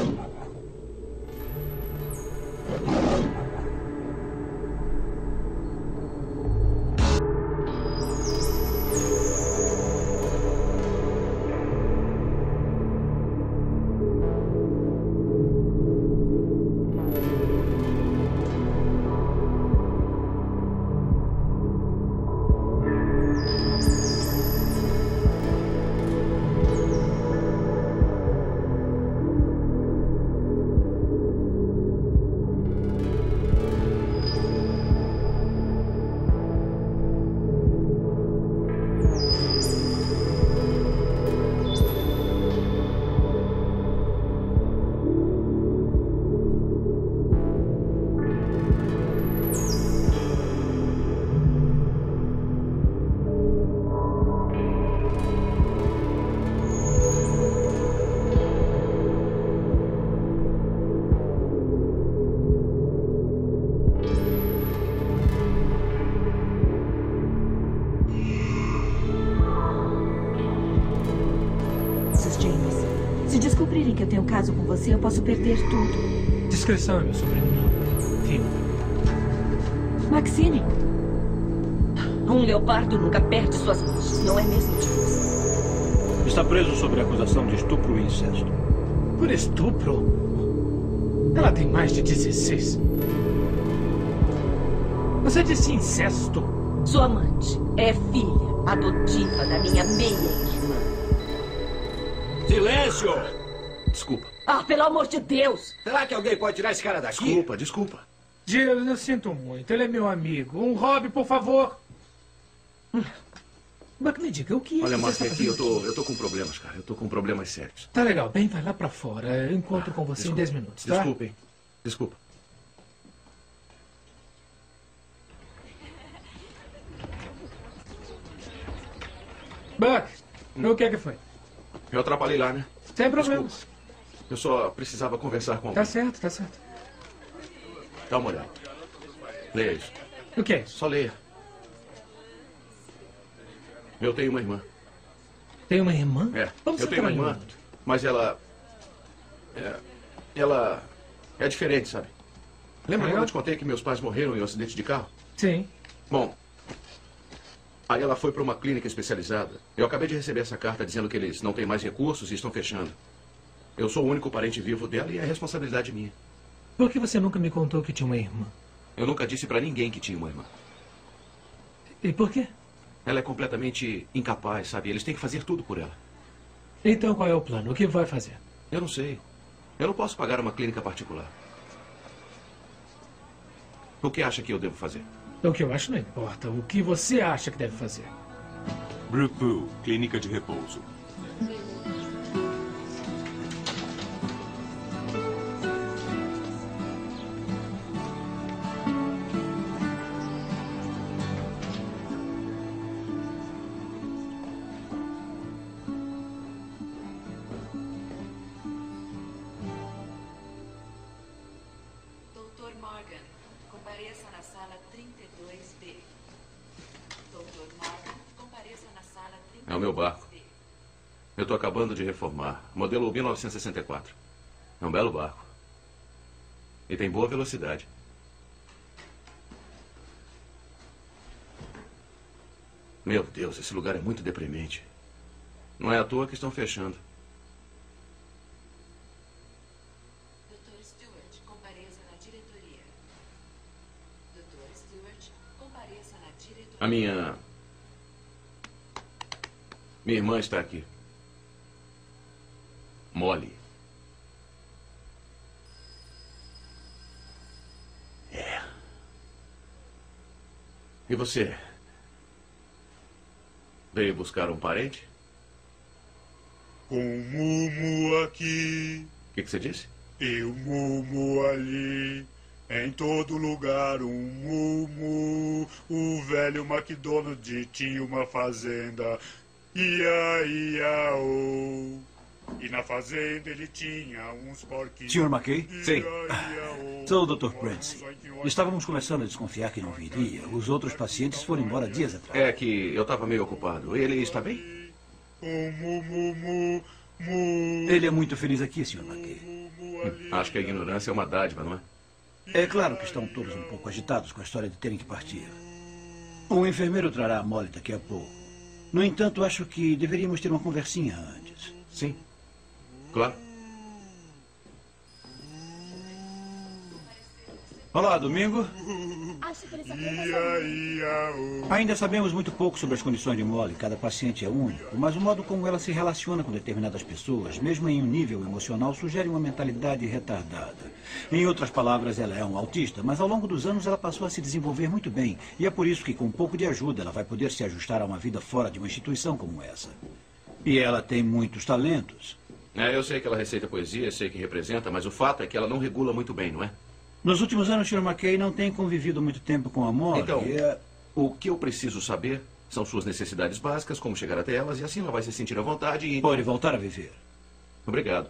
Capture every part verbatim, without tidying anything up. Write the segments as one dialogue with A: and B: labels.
A: Se descobrirem que eu tenho um caso com você, eu posso perder tudo.
B: Discrição é meu sobrenome. Filho.
A: Maxine.
C: Um leopardo nunca perde suas manchas, não é mesmo, James?
D: Está preso sob acusação de estupro e incesto.
B: Por estupro? Ela tem mais de dezesseis. Você disse incesto?
C: Sua amante é filha adotiva da minha meia-irmã.
D: Silêncio! Desculpa.
C: Ah, pelo amor de Deus!
D: Será que alguém pode tirar esse cara daqui? Desculpa, desculpa.
B: Jill, eu sinto muito. Ele é meu amigo. Um hobby, por favor. Buck, me diga, o que é
D: Olha,
B: que
D: Mark,
B: você está
D: aqui eu
B: fazendo?
D: tô, eu tô com problemas, cara. Eu tô com problemas sérios.
B: Tá legal. Bem, vai lá pra fora. Eu encontro com você
D: Desculpa.
B: em dez minutos, tá?
D: Desculpem. Desculpa.
B: Buck, o que é que foi?
D: Eu atrapalhei lá, né?
B: Sem problemas.
D: Desculpa. Eu só precisava conversar com alguém.
B: Tá certo, tá certo.
D: Dá uma olhada. Leia isso.
B: O que é isso?
D: Só leia. Eu tenho uma irmã.
B: Tem uma irmã?
D: É,
B: Vamos
D: eu tenho uma
B: entrar em
D: irmã, mas ela... É, ela é diferente, sabe? Lembra
B: É?
D: quando eu te contei que meus pais morreram em um acidente de carro?
B: Sim.
D: Bom, aí ela foi para uma clínica especializada. Eu acabei de receber essa carta dizendo que eles não têm mais recursos e estão fechando. Eu sou o único parente vivo dela e é responsabilidade minha.
B: Por que você nunca me contou que tinha uma irmã?
D: Eu nunca disse para ninguém que tinha uma irmã.
B: E por quê?
D: Ela é completamente incapaz, sabe? Eles têm que fazer tudo por ela.
B: Então qual é o plano? O que vai fazer?
D: Eu não sei. Eu não posso pagar uma clínica particular. O que acha que eu devo fazer?
B: O que eu acho não importa. O que você acha que deve fazer?
E: Brookpool, clínica de repouso.
F: doutor Morgan, compareça na sala trinta e dois B. doutor Morgan, compareça na sala trinta e dois B.
D: É o meu barco. Eu estou acabando de reformar. Modelo mil novecentos e sessenta e quatro. É um belo barco. E tem boa velocidade. Meu Deus, esse lugar é muito deprimente. Não é à toa que estão fechando.
F: doutor Stewart, compareça na diretoria. doutor Stewart, compareça na diretoria.
D: A minha... Minha irmã está aqui. Molly. É. E você? Veio buscar um parente?
G: Com um mumu aqui,
D: O que, que você disse?
G: e um mumu ali. Em todo lugar um mumu. O velho McDonald tinha uma fazenda. Ia, ia, oh. E na fazenda ele tinha uns porquinhos.
H: senhor McKay?
G: Sim.
H: Sou o doutor Prince. Estávamos começando a desconfiar que não viria. Os outros pacientes foram embora dias atrás.
D: É que eu estava meio ocupado. Ele está bem?
G: Um mumu, mu, mu.
H: Ele é muito feliz aqui, senhor McKay.
G: ali.
D: Acho que a ignorância é uma dádiva, não é?
H: É claro que estão todos um pouco agitados com a história de terem que partir. O enfermeiro trará a Molly daqui a pouco. No entanto, acho que deveríamos ter uma conversinha antes.
D: Sim, claro.
H: Olá, Domingo.
G: Ia, ia, oh.
H: Ainda sabemos muito pouco sobre as condições de Molly. Cada paciente é único, mas o modo como ela se relaciona com determinadas pessoas, mesmo em um nível emocional, sugere uma mentalidade retardada. Em outras palavras, ela é um autista, mas ao longo dos anos ela passou a se desenvolver muito bem. E é por isso que, com um pouco de ajuda, ela vai poder se ajustar a uma vida fora de uma instituição como essa. E ela tem muitos talentos.
D: É, eu sei que ela receita poesia, sei que representa, mas o fato é que ela não regula muito bem, não é?
H: Nos últimos anos, senhor McKay não tem convivido muito tempo com a Molly.
D: Então,
H: e é...
D: o que eu preciso saber são suas necessidades básicas, como chegar até elas, e assim ela vai se sentir à vontade e...
H: Pode voltar a viver.
D: Obrigado.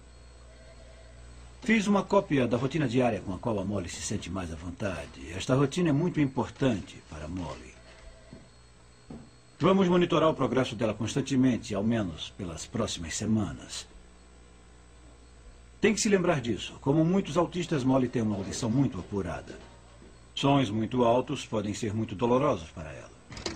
H: Fiz uma cópia da rotina diária com a qual a Molly se sente mais à vontade. Esta rotina é muito importante para a Molly. Vamos monitorar o progresso dela constantemente, ao menos pelas próximas semanas. Tem que se lembrar disso. Como muitos autistas, Molly tem uma audição muito apurada. Sons muito altos podem ser muito dolorosos para ela.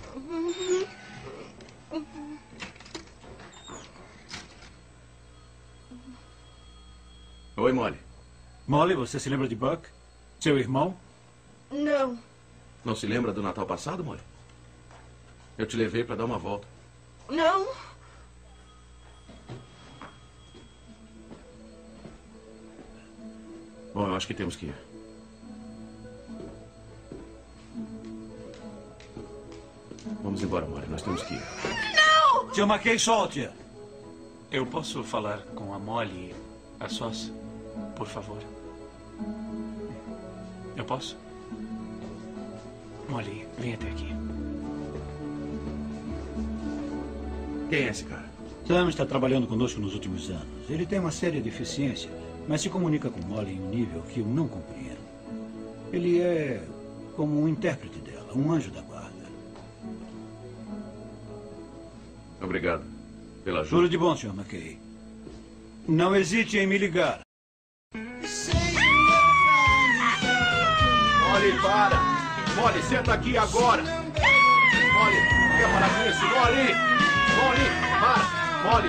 D: Oi, Molly.
H: Molly, você se lembra de Buck? Seu irmão?
C: Não.
D: Não se lembra do Natal passado, Molly? Eu te levei para dar uma volta.
C: Não.
D: Bom, eu acho que temos que ir. Vamos embora, Molly. Nós temos que ir.
C: Não!
H: Tio McKay, solte-a.
B: Eu posso falar com a Molly a sós, por favor? Eu posso? Molly, vem até aqui.
D: Quem é esse cara?
H: Sam está trabalhando conosco nos últimos anos. Ele tem uma séria deficiência, mas se comunica com Molly em um nível que eu não compreendo. Ele é como um intérprete dela, um anjo da guarda.
D: Obrigado pela ajuda.
H: Tudo de bom, senhor McKay. Não hesite em me ligar.
D: Molly, para! Molly, senta aqui agora! Molly, quer parar com isso? Molly! Molly, para! Molly!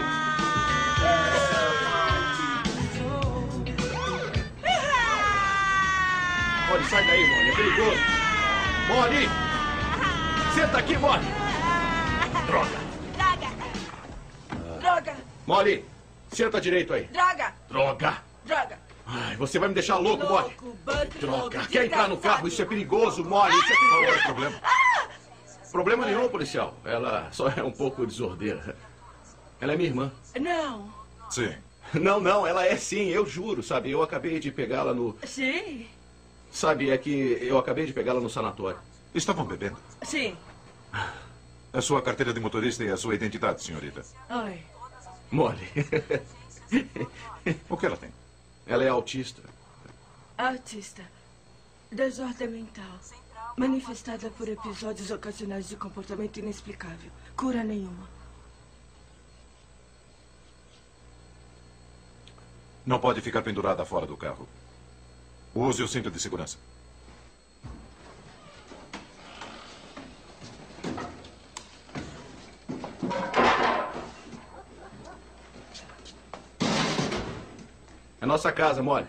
D: Molly, sai daí, Molly, é perigoso! Molly! Senta aqui, Molly! Droga!
C: Droga!
D: Molly, senta direito aí!
C: Droga!
D: Droga!
C: Droga!
D: Ai, você vai me deixar louco, Molly!
C: Louco, Buck,
D: Droga!
C: louco,
D: Quer entrar no carro? Isso é perigoso, Molly! Isso é perigoso!
E: Qual é o problema?
D: Problema nenhum, policial. Ela só é um pouco desordeira. Ela é minha irmã.
C: Não.
E: Sim.
D: Não, não, ela é sim, eu juro, sabe? Eu acabei de pegá-la no...
C: Sim.
D: Sabe, é que eu acabei de pegá-la no sanatório.
E: Estavam bebendo?
C: Sim.
E: A sua carteira de motorista e a sua identidade, senhorita.
C: Oi.
D: Molly.
E: O que ela tem?
D: Ela é autista.
C: Autista. Desordem mental. Manifestada por episódios ocasionais de comportamento inexplicável. Cura nenhuma.
E: Não pode ficar pendurada fora do carro. Use o cinto de segurança.
D: É nossa casa, Molly.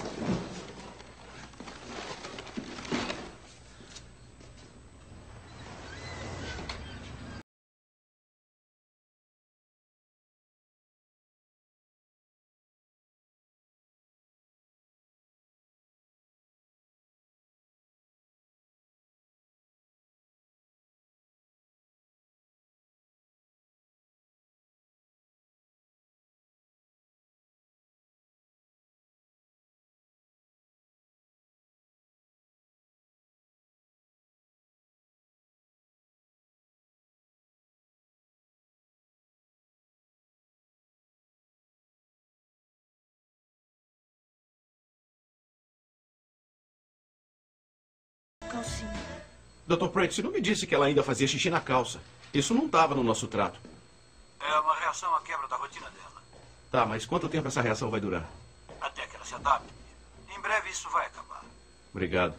C: Calcinha.
D: doutor Prentice não me disse que ela ainda fazia xixi na calça. Isso não estava no nosso trato.
H: É uma reação à quebra da rotina dela.
D: Tá, mas quanto tempo essa reação vai durar?
H: Até que ela coisa, tá? Em breve isso vai acabar.
D: Obrigado.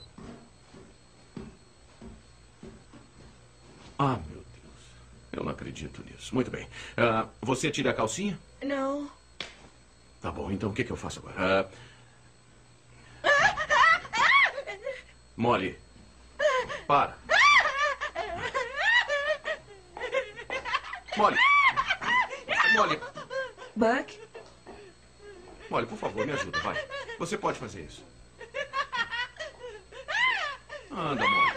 D: Ah, meu Deus. Eu não acredito nisso. Muito bem. Ah, você tira a calcinha?
C: Não.
D: Tá bom, então o que, que eu faço agora? Ah... Molly. Para. Molly. Molly.
A: Buck?
D: Molly, por favor, me ajuda, vai. Você pode fazer isso. Anda, Molly.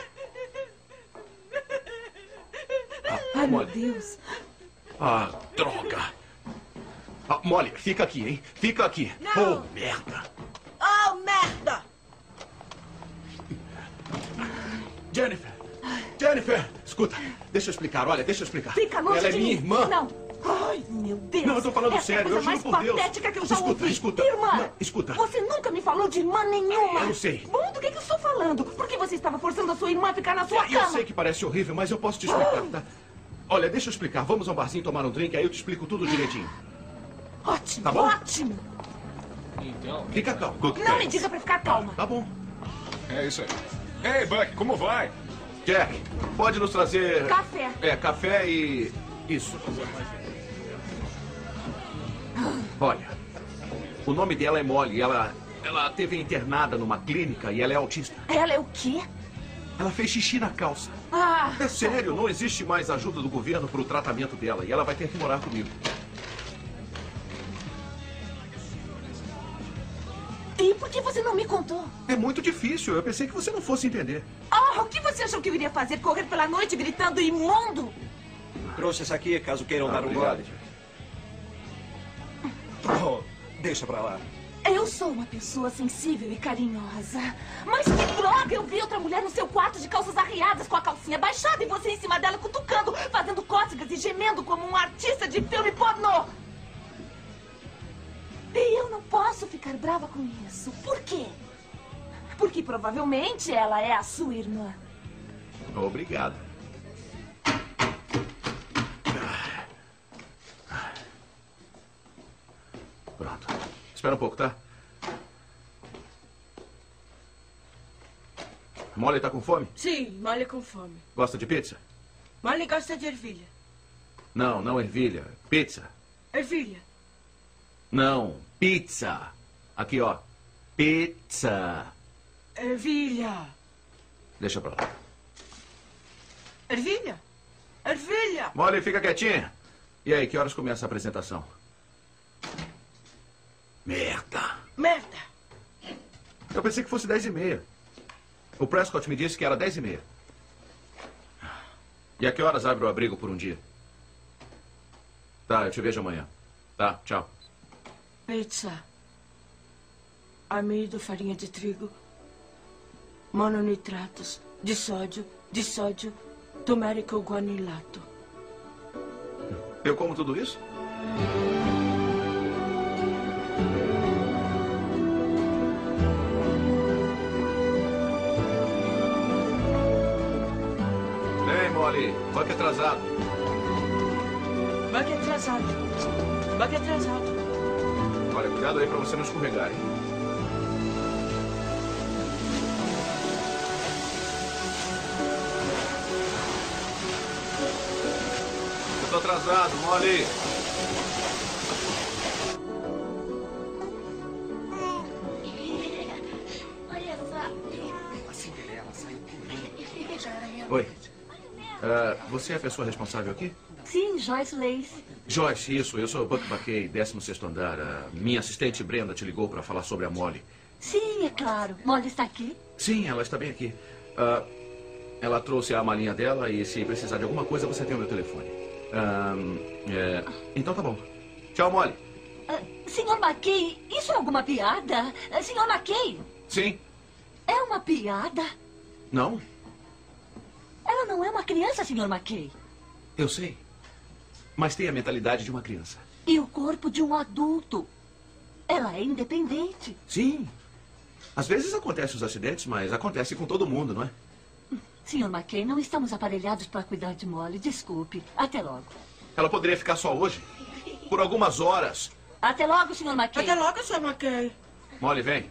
D: Ah,
A: Ai, meu
D: Molly.
A: Deus.
D: Ah, droga. Ah, Molly, fica aqui, hein? Fica aqui.
C: Não.
D: Oh, merda.
C: Oh, merda!
D: Jennifer. Jennifer. Escuta, deixa eu explicar. Olha, deixa eu explicar.
A: Fica longe
D: Ela é
A: de
D: minha
A: mim.
D: irmã.
A: Não. Ai, meu Deus.
D: Não, eu tô falando
A: Essa
D: sério,
A: é a
D: eu
A: coisa
D: juro
A: mais
D: por Deus.
A: patética que eu já
D: Escuta,
A: ouvi.
D: escuta.
A: Irmã,
D: Não, escuta.
A: Você nunca me falou de irmã nenhuma.
D: Eu sei.
A: Bom, do que, que eu estou falando? Porque você estava forçando a sua irmã a ficar na sua
D: Eu
A: cama.
D: sei que parece horrível, mas eu posso te explicar, tá? Olha, deixa eu explicar. Vamos a um barzinho tomar um drink, aí eu te explico tudo direitinho.
A: Ótimo,
D: Tá bom?
A: ótimo.
B: Então,
D: Fica calmo.
A: Não me diga pra ficar calma.
D: Tá bom.
E: É isso aí. Ei, Buck, como vai?
D: Jack, pode nos trazer...
A: Café.
D: É, café e... Isso. Olha, o nome dela é Molly. Ela, ela teve internada numa clínica e ela é autista.
A: Ela é o quê?
D: Ela fez xixi na calça.
A: Ah,
D: É sério, não existe mais ajuda do governo para o tratamento dela e ela vai ter que morar comigo.
A: e por que você não me contou?
D: É muito difícil. Eu pensei que você não fosse entender.
A: Ah, o que você achou que eu iria fazer? Correr pela noite gritando imundo?
H: Trouxe essa aqui, caso queiram dar um
D: obrigado,
H: gole.
D: Jack.
H: Oh, deixa pra lá.
A: Eu sou uma pessoa sensível e carinhosa. Mas que droga! Eu vi outra mulher no seu quarto de calças arriadas com a calcinha baixada e você em cima dela cutucando, fazendo cócegas e gemendo como um artista de filme pornô. E eu não posso ficar brava com isso. Por quê? Porque provavelmente ela é a sua irmã.
D: Obrigado. Pronto. Espera um pouco, tá? Molly tá com fome?
C: Sim, Molly com fome.
D: Gosta de pizza?
C: Molly gosta de ervilha.
D: Não, não ervilha. Pizza.
C: Ervilha.
D: Não, pizza. Aqui, ó. Pizza.
C: Ervilha.
D: Deixa pra lá.
C: Ervilha. Ervilha.
D: Molly, fica quietinha. E aí, que horas começa a apresentação? Merda.
C: Merda.
D: Eu pensei que fosse dez e meia. O Prescott me disse que era dez e meia. E a que horas abre o abrigo por um dia? Tá, eu te vejo amanhã. Tá, tchau.
C: Pizza. Amido, farinha de trigo. Mononitratos. De sódio. De sódio. Turmerico guanilato.
D: Eu como tudo isso? Ei, Molly. Buck atrasado.
C: Buck atrasado. Buck atrasado.
D: Olha, cuidado aí pra você não escorregar, hein? Eu tô atrasado, Molly.
A: Olha só.
D: Oi. Ah, você é a pessoa responsável aqui?
A: Sim, Joyce Lace.
D: Joyce, isso. Eu sou o Buck Baquet, décimo sexto andar. A minha assistente Brenda te ligou para falar sobre a Molly.
A: Sim, é claro. Molly está aqui?
D: Sim, ela está bem aqui. Ah, ela trouxe a malinha dela e se precisar de alguma coisa, você tem o meu telefone. Ah, é, então tá bom. Tchau, Molly.
A: Uh, senhor McKay, isso é alguma piada? Uh, senhor McKay,
D: Sim?
A: é uma piada?
D: Não?
A: Ela não é uma criança, senhor McKay.
D: Eu sei. Mas tem a mentalidade de uma criança.
A: E o corpo de um adulto. Ela é independente.
D: Sim. Às vezes acontecem os acidentes, mas acontece com todo mundo, não é?
A: senhor McKay, não estamos aparelhados para cuidar de Molly. Desculpe. Até logo.
D: Ela poderia ficar só hoje? Por algumas horas.
A: Até logo, senhor McKay.
C: Até logo, senhor McKay.
D: Molly, vem.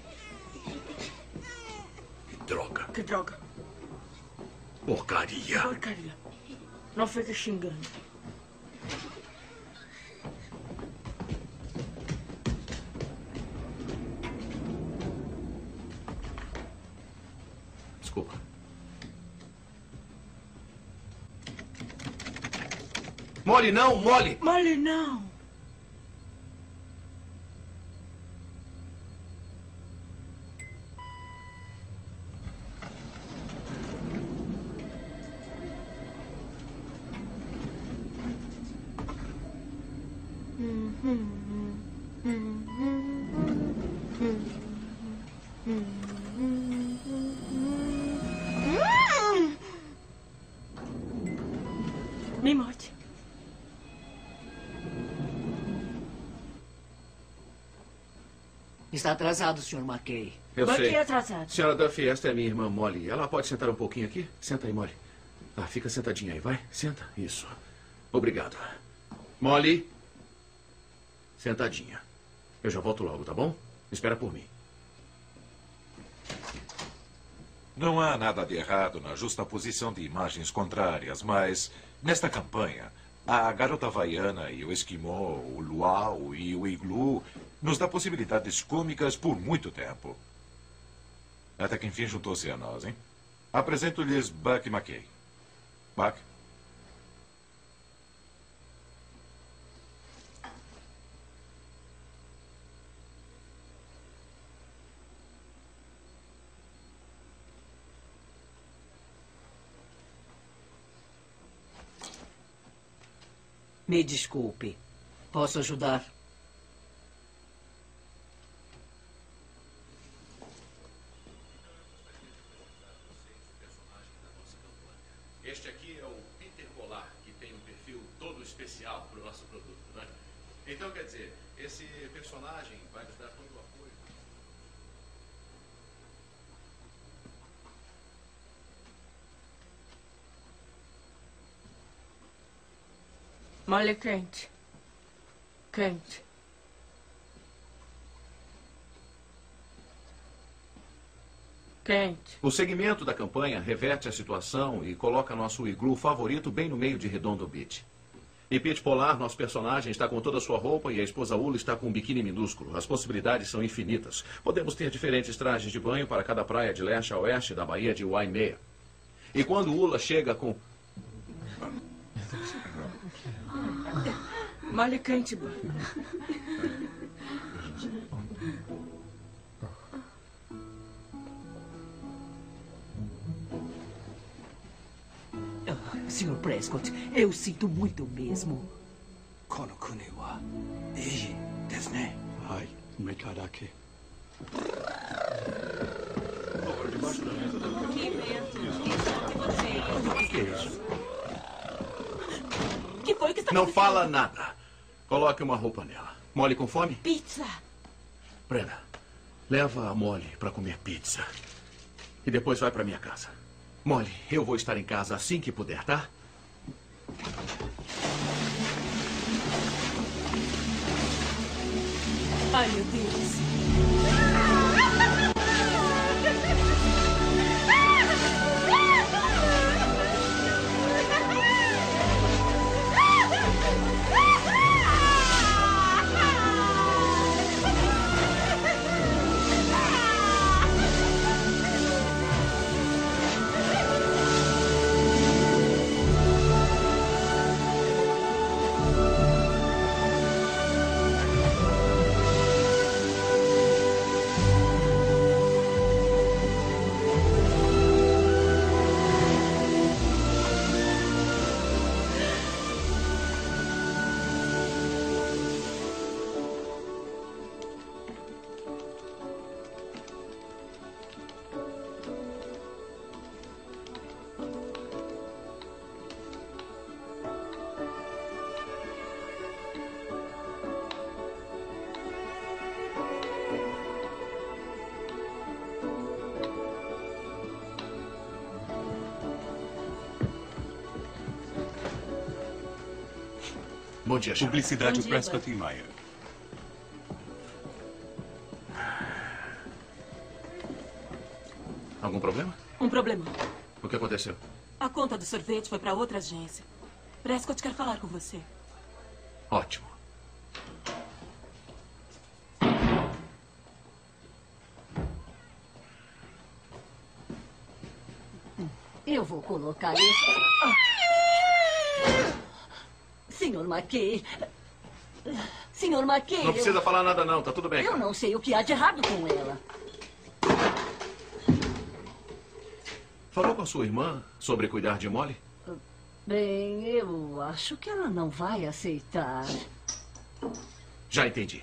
I: Que droga.
C: Que droga.
I: Porcaria.
C: Porcaria. Não fica xingando.
D: Desculpa. Molly, não, Molly!
C: Molly, não. Me morde.
J: Está atrasado, senhor McKay.
D: Eu
C: Por
D: sei.
C: que atrasado?
D: Senhora Duffy, esta é minha irmã Molly. Ela pode sentar um pouquinho aqui? Senta aí, Molly. Ah, fica sentadinha aí, vai. Senta. Isso. Obrigado. Molly. Sentadinha. Eu já volto logo, tá bom? Espera por mim.
E: Não há nada de errado na justaposição de imagens contrárias, mas nesta campanha, a garota havaiana e o esquimó, o luau e o iglu nos dá possibilidades cômicas por muito tempo. Até que enfim juntou-se a nós, hein? Apresento-lhes Buck McKay. Buck?
J: Me desculpe. Posso ajudar?
D: Este aqui é o Peter Polar, que tem um perfil todo especial para o nosso produto, né? Então, quer dizer, esse personagem vai nos dar todo o apoio.
C: Molly quente. Quente. Quente.
D: O segmento da campanha reverte a situação e coloca nosso iglu favorito bem no meio de Redondo Beach. E Pete Polar, nosso personagem, está com toda a sua roupa e a esposa Ula está com um biquíni minúsculo. As possibilidades são infinitas. Podemos ter diferentes trajes de banho para cada praia de leste a oeste da Baía de Waimea. E quando Ula chega com...
C: Molly quente, Buck.
J: senhor Prescott, eu sinto muito mesmo.
H: この国はいいですね。はい、めただけ。
C: Que vento.
D: O que é isso?
A: Que foi que está
D: Não
A: acontecendo?
D: fala nada. Coloque uma roupa nela. Molly com fome?
A: Pizza.
D: Brenda, leva a Molly para comer pizza. E depois vai para minha casa. Molly, eu vou estar em casa assim que puder, tá?
A: Ai, meu Deus.
D: Bom dia, chefe.
K: Publicidade
C: Bom dia,
K: Prescott e Meyer.
D: Algum problema?
I: Um problema.
D: O que aconteceu?
I: A conta do sorvete foi para outra agência. Prescott quer falar com você.
D: Ótimo.
C: Eu vou colocar isso. Senhor McKay. Senhor McKay.
D: Não precisa
C: eu...
D: falar nada, não. Tá tudo bem.
C: Eu
D: cara.
C: não sei o que há de errado com ela.
D: Falou com a sua irmã sobre cuidar de Molly?
C: Bem, eu acho que ela não vai aceitar.
D: Já entendi.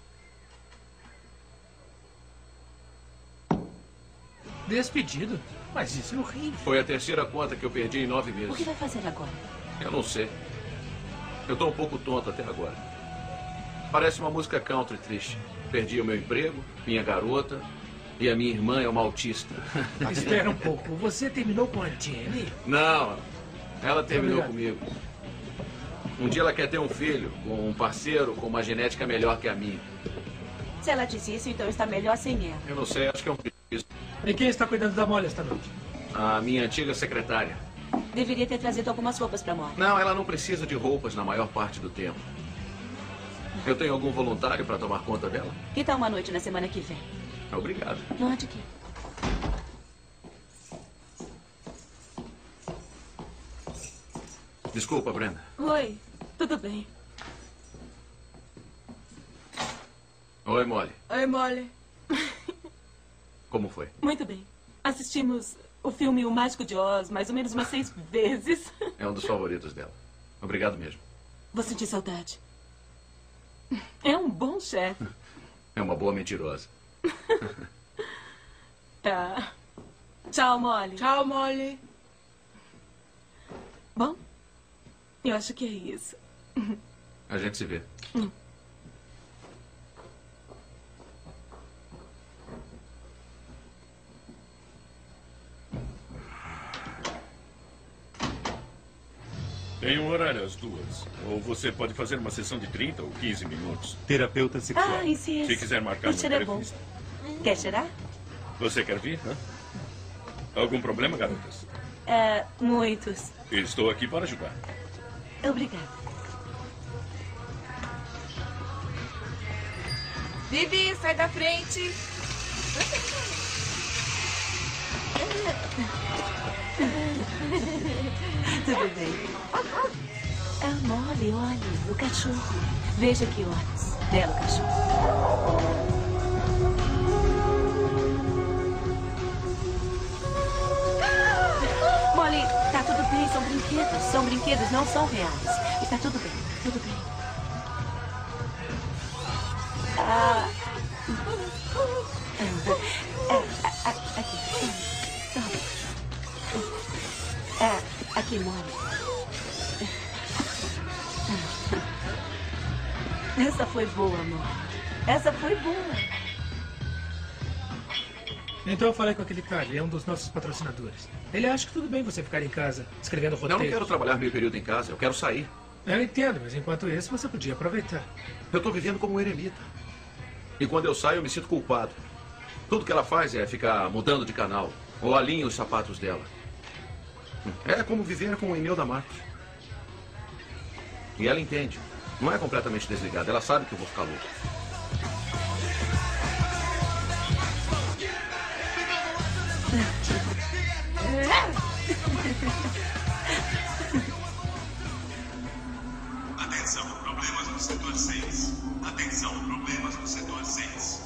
B: Despedido? Mas isso é horrível.
D: Foi a terceira conta que eu perdi em nove meses.
C: O que vai fazer agora?
D: Eu não sei. Eu tô um pouco tonto até agora. Parece uma música country triste. Perdi o meu emprego, minha garota e a minha irmã é uma autista.
B: Espera um pouco. Você terminou com a Jenny?
D: Não, ela terminou
B: Obrigado.
D: comigo. Um dia ela quer ter um filho com um parceiro com uma genética melhor que a minha.
I: Se ela disse isso, então está melhor sem ela.
D: Eu não sei, acho que é um isso.
B: E quem está cuidando da Molly esta noite?
D: A minha antiga secretária.
I: Deveria ter trazido algumas roupas para Molly.
D: Não, ela não precisa de roupas na maior parte do tempo. Eu tenho algum voluntário para tomar conta dela?
I: Que tal uma noite na semana que vem?
D: Obrigado.
I: Não há de quê.
D: Desculpa, Brenda.
I: Oi, tudo bem?
D: Oi, Molly.
I: Oi, Molly.
D: Como foi?
I: Muito bem. Assistimos o filme O Mágico de Oz mais ou menos umas seis vezes.
D: É um dos favoritos dela. Obrigado mesmo.
I: Vou sentir saudade. É um bom chefe.
D: É uma boa mentirosa.
I: Tá. Tchau, Molly.
A: Tchau, Molly.
I: Bom, eu acho que é isso.
D: A gente se vê.
I: Hum.
K: Tem um horário às duas. Ou você pode fazer uma sessão de trinta ou quinze minutos.
L: Terapeuta sexual.
I: Ah, isso é
K: Se quiser marcar
I: o
K: uma
I: cheiro é bom.
K: entrevista.
I: Quer cheirar?
K: Você quer vir? Hã? Algum problema, garotas?
I: É, muitos.
K: Estou aqui para ajudar.
I: Obrigada.
A: Vivi, sai da frente.
I: Tudo bem. Ah, Molly, olhe, o cachorro. Veja que olhos. Belo cachorro. Molly, tá tudo bem, são brinquedos. São brinquedos, não são reais. Está tudo bem, tudo bem. Ah. Ah, aqui. Ah, aqui, Molly. Essa foi boa, amor. Essa foi boa.
B: Então eu falei com aquele cara, ele é um dos nossos patrocinadores. Ele acha que tudo bem você ficar em casa, escrevendo
D: Eu
B: roteiros.
D: não quero trabalhar meio período em casa, eu quero sair.
B: Eu entendo, mas enquanto isso você podia aproveitar.
D: Eu estou vivendo como um eremita. E quando eu saio, eu me sinto culpado. Tudo que ela faz é ficar mudando de canal, ou alinha os sapatos dela. É como viver com o Imelda Marcos. E ela entende. Não é completamente desligada, ela sabe que eu vou ficar louco.
M: Atenção, problemas no setor seis. Atenção, problemas no setor seis.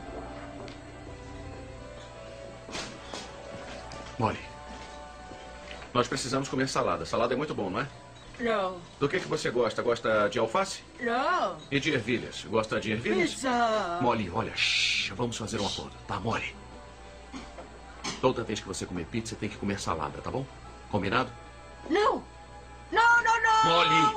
D: Molly, nós precisamos comer salada. Salada é muito bom, não é?
A: Não.
D: Do que, que você gosta? Gosta de alface?
A: Não.
D: E de ervilhas? Gosta de ervilhas?
A: Pizza.
D: Molly, olha, shh, vamos fazer um acordo, tá, Molly? Toda vez que você comer pizza, tem que comer salada, tá bom? Combinado?
A: Não. Não, não, não.
D: Molly!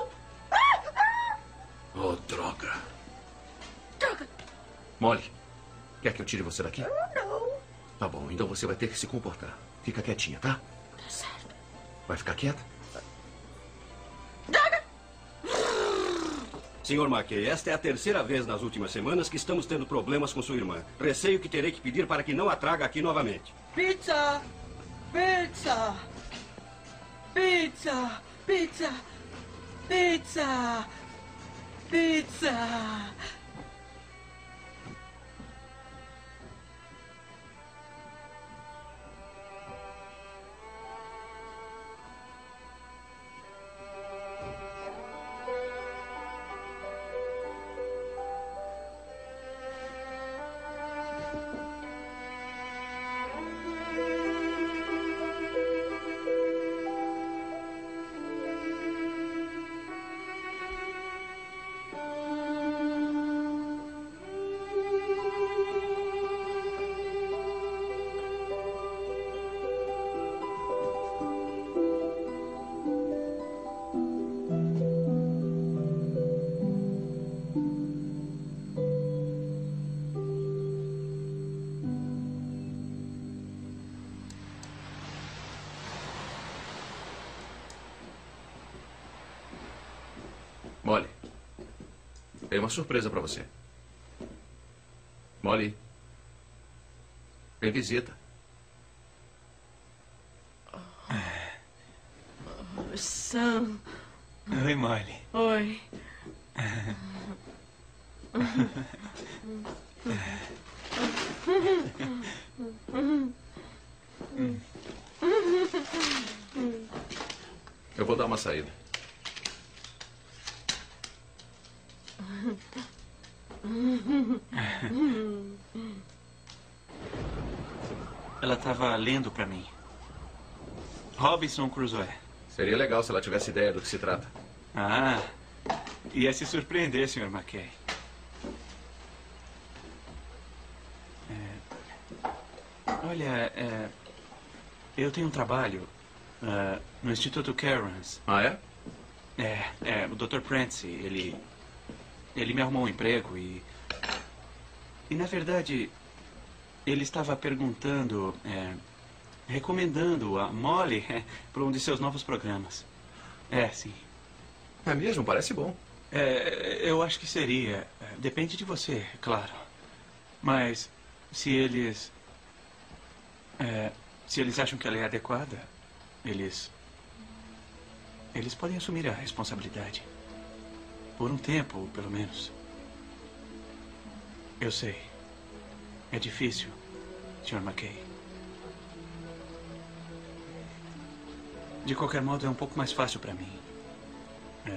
D: Oh, droga.
A: Droga.
D: Molly, quer que eu tire você daqui?
A: Não.
D: Tá bom, então você vai ter que se comportar. Fica quietinha, tá?
A: Tá certo.
D: Vai ficar quieta?
A: Droga.
L: senhor McKay, esta é a terceira vez nas últimas semanas que estamos tendo problemas com sua irmã. Receio que terei que pedir para que não a traga aqui novamente.
J: Pizza! Pizza! Pizza! Pizza! Pizza! Pizza!
D: Molly, tem uma surpresa para você. Molly, tem visita.
J: Sam.
N: Oi, Molly.
J: Oi.
D: Eu vou dar uma saída.
N: Ela estava lendo para mim. Robinson Crusoe.
D: Seria legal se ela tivesse ideia do que se trata.
N: Ah, ia se surpreender, senhor McKay. É, olha, é, eu tenho um trabalho uh, no Instituto Cairns.
D: Ah, é?
N: É, é, o doutor Prentice, ele... Ele me arrumou um emprego e... E, na verdade, ele estava perguntando... É, recomendando a Molly é, para um de seus novos programas. É, sim.
D: É mesmo? Parece bom.
N: É, eu acho que seria. Depende de você, claro. Mas, se eles... É, se eles acham que ela é adequada, eles... Eles podem assumir a responsabilidade. Por um tempo, pelo menos. Eu sei. É difícil, senhor McKay. De qualquer modo, é um pouco mais fácil para mim. É.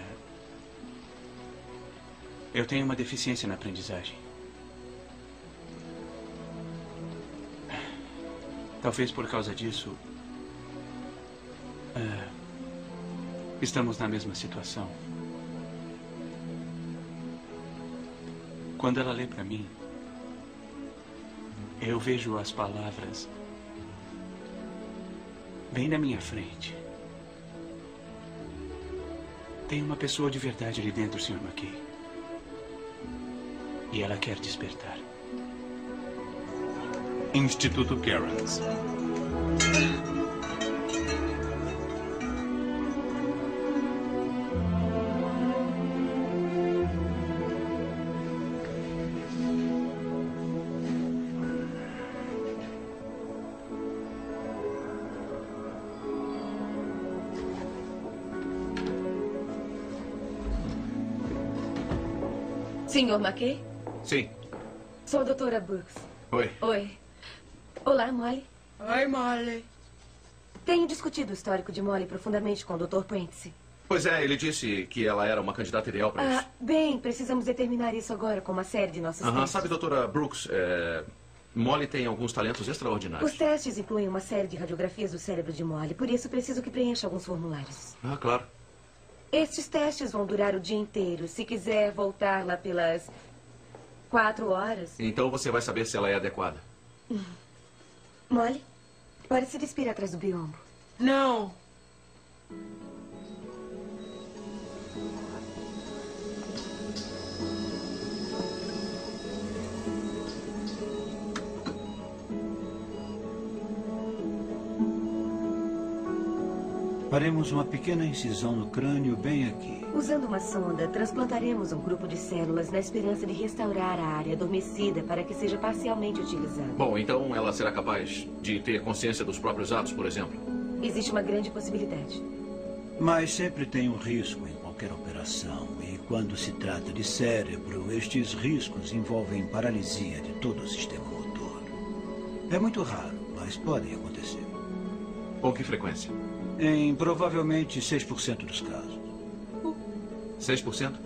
N: Eu tenho uma deficiência na aprendizagem. Talvez por causa disso... É, estamos na mesma situação. Quando ela lê para mim, eu vejo as palavras bem na minha frente. Tem uma pessoa de verdade ali dentro, senhor McKay. E ela quer despertar.
O: Instituto Cairns.
I: senhor McKay?
D: Sim.
I: Sou a doutora Brooks.
D: Oi.
I: Oi. Olá, Molly.
J: Oi, Molly.
I: Tenho discutido o histórico de Molly profundamente com o doutor Prentice.
D: Pois é, ele disse que ela era uma candidata ideal para
I: Ah,
D: isso.
I: bem, precisamos determinar isso agora com uma série de nossos
D: Aham,
I: testes.
D: sabe, doutora Brooks, é... Molly tem alguns talentos extraordinários.
I: Os testes incluem uma série de radiografias do cérebro de Molly, por isso preciso que preencha alguns formulários.
D: Ah, claro.
I: Estes testes vão durar o dia inteiro. Se quiser voltar lá pelas quatro horas...
D: Então você vai saber se ela é adequada.
I: Hum. Molly, pode se despir atrás do biombo.
J: Não.
H: Faremos uma pequena incisão no crânio bem aqui.
I: Usando uma sonda, transplantaremos um grupo de células na esperança de restaurar a área adormecida para que seja parcialmente utilizada.
D: Bom, então ela será capaz de ter consciência dos próprios atos, por exemplo?
I: Existe uma grande possibilidade.
H: Mas sempre tem um risco em qualquer operação. E quando se trata de cérebro, estes riscos envolvem paralisia de todo o sistema motor. É muito raro, mas podem acontecer.
D: Com que frequência?
H: Em provavelmente seis por cento dos casos.
D: seis por cento?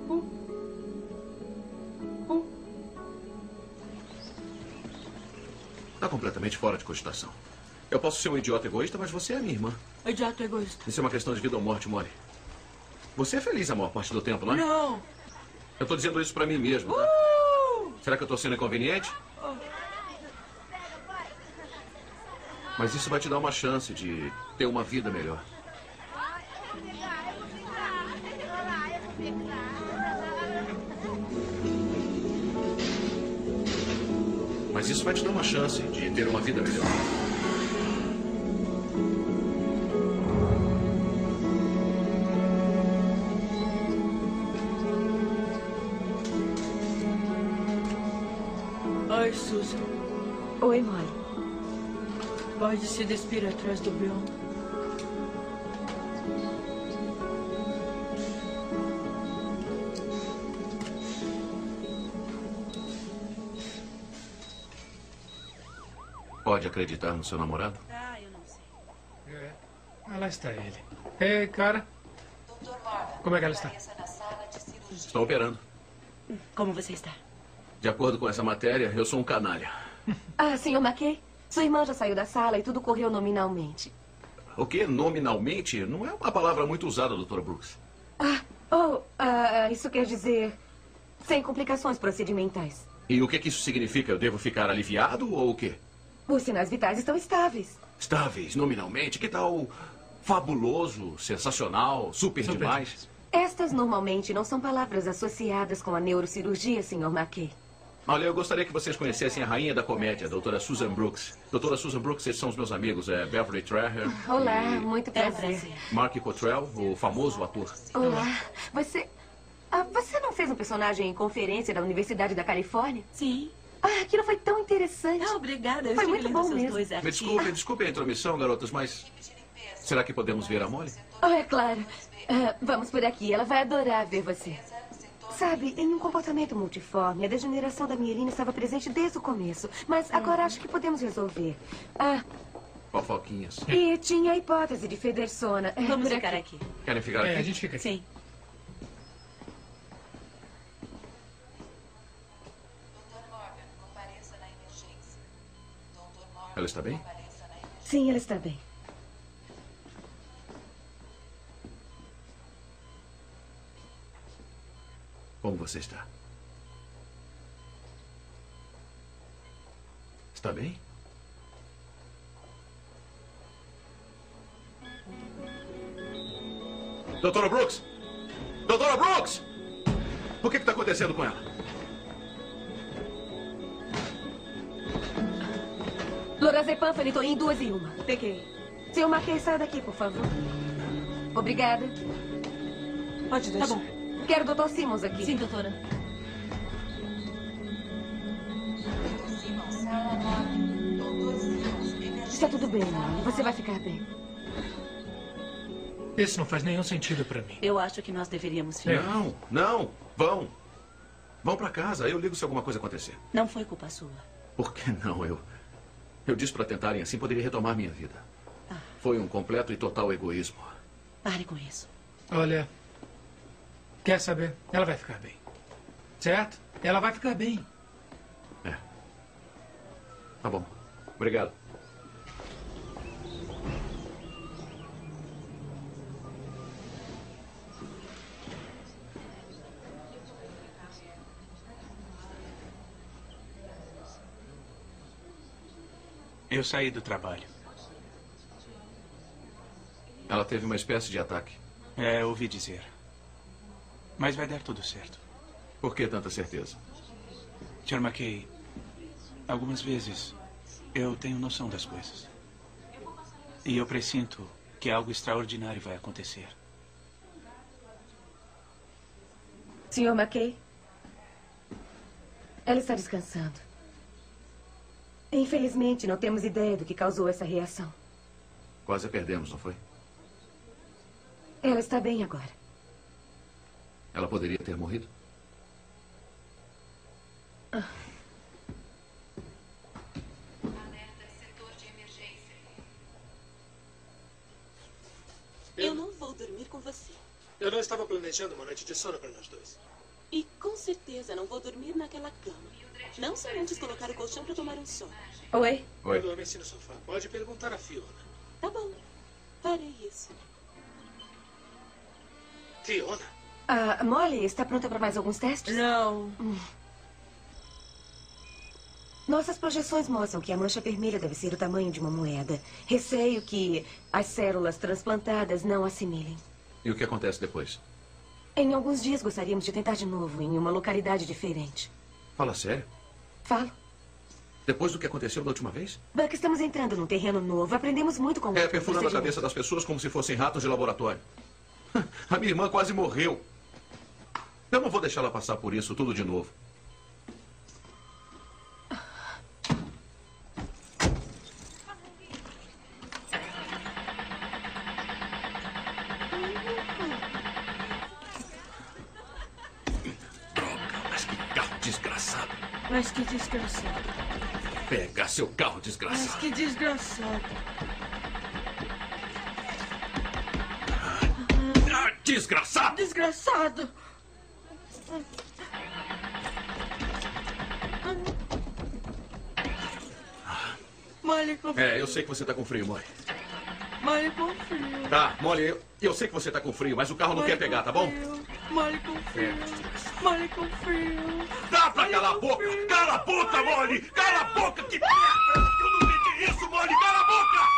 D: Está completamente fora de cogitação. Eu posso ser um idiota egoísta, mas você é minha irmã.
A: Idiota egoísta.
D: Isso é uma questão de vida ou morte, Molly. Você é feliz a maior parte do tempo, não é?
A: Não.
D: Eu estou dizendo isso para mim mesmo, tá?
A: Uh!
D: Será que eu estou sendo inconveniente? Mas isso vai te dar uma chance de ter uma vida melhor. Mas isso vai te dar uma chance de ter uma vida melhor.
A: Oi, Susan.
I: Oi, Molly.
A: Pode se despir atrás do Bion.
D: Pode acreditar no seu namorado?
F: Ah, eu não sei.
B: É. Ah, lá está ele. Ei, cara. Como é que ela está?
D: Estou operando.
I: Como você está?
D: De acordo com essa matéria, eu sou um canalha.
I: Ah, senhor McKay? Sua irmã já saiu da sala e tudo correu nominalmente.
D: O que? Nominalmente? Não é uma palavra muito usada, doutora Brooks.
I: Ah, oh, ah, isso quer dizer sem complicações procedimentais.
D: E o que, que isso significa? Eu devo ficar aliviado ou o quê?
I: Os sinais vitais estão estáveis.
D: Estáveis, nominalmente? Que tal fabuloso, sensacional, super, super demais? demais?
I: Estas normalmente não são palavras associadas com a neurocirurgia, senhor McKay.
D: Olha, eu gostaria que vocês conhecessem a rainha da comédia, a doutora Susan Brooks. Doutora Susan Brooks, esses são os meus amigos, é Beverly Traher.
I: Olá, muito prazer.
D: Mark Cottrell, o famoso ator.
I: Olá, você... Ah, você não fez um personagem em conferência da Universidade da Califórnia?
A: Sim.
I: Ah, aquilo foi tão interessante.
A: Ah, obrigada. Eu
I: foi muito bom mesmo.
D: Me desculpe, desculpe a intromissão, garotas, mas... Será que podemos ver a Molly?
I: Oh, é claro. Uh, vamos por aqui. Ela vai adorar ver você. Sabe, em um comportamento multiforme, a degeneração da mielina estava presente desde o começo. Mas agora acho que podemos resolver. Ah,
D: Fofoquinhas.
I: e tinha a hipótese de Federsona. É,
A: Vamos
I: por
A: ficar aqui.
I: aqui.
D: Querem ficar aqui?
B: É, a gente fica aqui.
A: Sim.
D: Ela está bem?
I: Sim, ela está bem.
D: Como você está? Está bem? Doutora Brooks! Doutora Brooks! O que está acontecendo com ela?
I: Lorazepam, Fenitoin, duas e uma.
A: Peguei.
I: Senhor McKay, saia daqui, por favor. Obrigada.
A: Pode deixar.
I: Tá bom. Quero o doutor Simmons aqui.
A: Sim, doutora.
I: Está tudo bem, Molly. Você vai ficar bem.
B: Isso não faz nenhum sentido pra mim.
A: Eu acho que nós deveríamos ficar.
D: Não, não. Vão. Vão pra casa. Eu ligo se alguma coisa acontecer.
A: Não foi culpa sua.
D: Por que não? Eu... Eu disse pra tentarem assim, poderia retomar minha vida.
A: Ah.
D: Foi um completo e total egoísmo.
A: Pare com isso.
B: Olha... Quer saber? Ela vai ficar bem. Certo? Ela vai ficar bem.
D: É. Tá bom. Obrigado.
N: Eu saí do trabalho.
D: Ela teve uma espécie de ataque.
N: É, ouvi dizer. Mas vai dar tudo certo.
D: Por que tanta certeza?
N: senhor McKay, algumas vezes eu tenho noção das coisas. E eu pressinto que algo extraordinário vai acontecer.
I: senhor McKay? Ela está descansando. Infelizmente, não temos ideia do que causou essa reação.
D: Quase a perdemos, não foi?
I: Ela está bem agora.
D: Ela poderia ter morrido?
I: Ah.
P: Eu não vou dormir com você.
B: Eu não estava planejando uma noite de sono para nós dois.
P: E com certeza não vou dormir naquela cama. Não sem antes colocar o colchão para tomar um sono.
I: Oi?
D: Oi.
B: Eu adormeci no sofá. Pode perguntar a Fiona.
P: Tá bom. Farei isso.
B: Fiona?
I: Ah, Molly, está pronta para mais alguns testes?
J: Não.
I: Hum. Nossas projeções mostram que a mancha vermelha deve ser o tamanho de uma moeda. Receio que as células transplantadas não assimilem.
D: E o que acontece depois?
I: Em alguns dias gostaríamos de tentar de novo, em uma localidade diferente.
D: Fala sério?
I: Falo.
D: Depois do que aconteceu da última vez?
I: Buck, estamos entrando num terreno novo. Aprendemos muito com o
D: É, perfurando a cabeça das pessoas como se fossem ratos de laboratório. A minha irmã quase morreu. Eu não vou deixar ela passar por isso tudo de novo.
J: Desgraçado. Mas que desgraçado.
D: Pega seu carro, desgraçado.
J: Mas que desgraçado.
D: Ah, desgraçado!
J: Desgraçado. Molly com frio.
D: É, eu sei que você tá com frio, Molly.
J: Molly com frio.
D: Tá, Molly, eu, eu sei que você tá com frio, mas o carro não
J: Molly
D: quer pegar, tá bom?
J: Molly com frio. Molly com frio.
D: Dá pra calar a boca! Cala a boca, Molly! Cala a boca! Que merda! Eu não entendi isso, Molly! Cala a boca!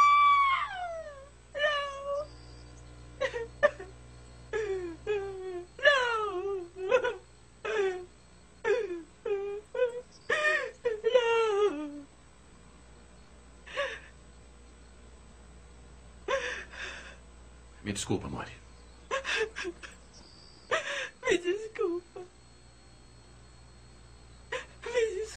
D: Me desculpa, Molly.
J: Me desculpa. Me desculpa.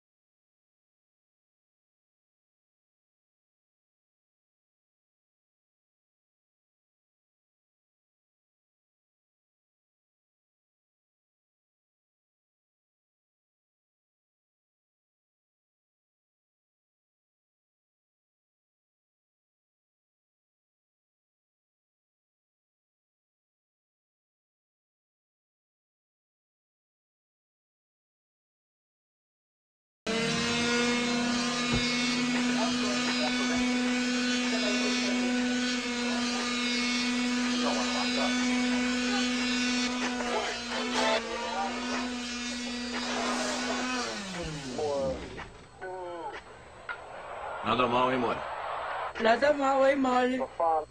D: Nada mal, hein, Molly?
J: Nada mal, hein, Molly?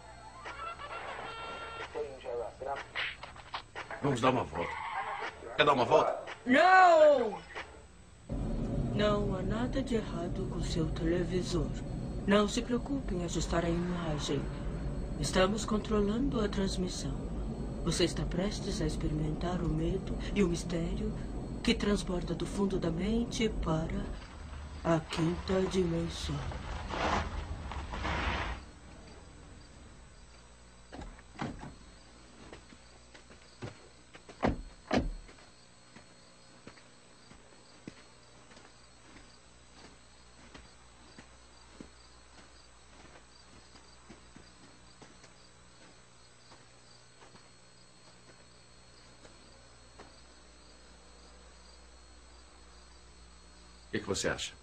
D: Vamos dar uma volta. Quer dar uma volta?
J: Não! Não há nada de errado com seu televisor. Não se preocupe em ajustar a imagem. Estamos controlando a transmissão. Você está prestes a experimentar o medo e o mistério que transporta do fundo da mente para a quinta dimensão.
D: O que, que você acha?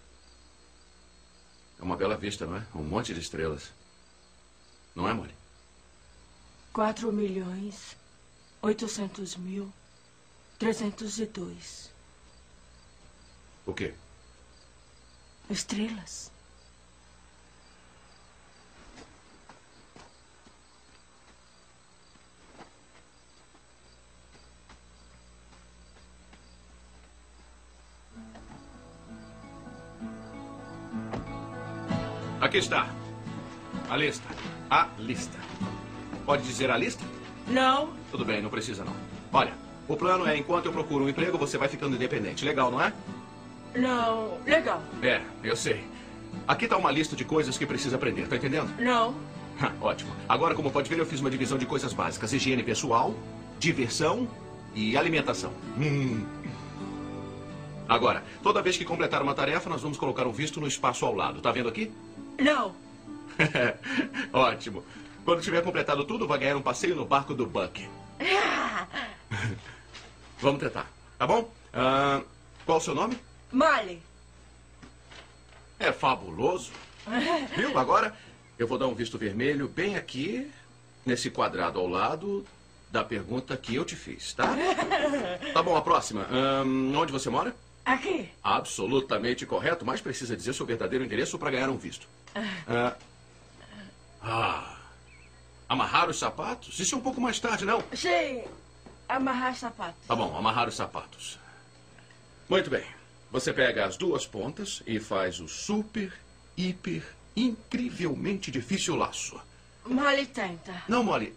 D: É uma bela vista, não é? Um monte de estrelas. Não é, Molly?
J: Quatro milhões, oitocentos mil, trezentos e dois.
D: O quê?
J: Estrelas.
D: Aqui está. A lista. A lista. Pode dizer a lista?
J: Não.
D: Tudo bem, não precisa não. Olha, o plano é enquanto eu procuro um emprego, você vai ficando independente. Legal, não é?
J: Não. Legal.
D: É, eu sei. Aqui está uma lista de coisas que precisa aprender, tá entendendo?
J: Não.
D: Ah, ótimo. Agora, como pode ver, eu fiz uma divisão de coisas básicas. Higiene pessoal, diversão e alimentação. Hum. Agora, toda vez que completar uma tarefa, nós vamos colocar um visto no espaço ao lado. Tá vendo aqui?
J: Não.
D: Ótimo. Quando tiver completado tudo, vai ganhar um passeio no barco do Buck. Vamos tentar, tá bom? Ah, qual o seu nome?
J: Molly.
D: É fabuloso. Viu? Agora, eu vou dar um visto vermelho bem aqui, nesse quadrado ao lado da pergunta que eu te fiz, tá? Tá bom, a próxima. Ahn, onde você mora?
J: Aqui.
D: Absolutamente correto, mas precisa dizer seu verdadeiro endereço para ganhar um visto. Ah, ah, amarrar os sapatos? Isso é um pouco mais tarde, não?
J: Sim. Amarrar sapatos.
D: Tá bom, amarrar os sapatos. Muito bem. Você pega as duas pontas e faz o super, hiper, incrivelmente difícil laço.
J: Molly tenta.
D: Não, Molly.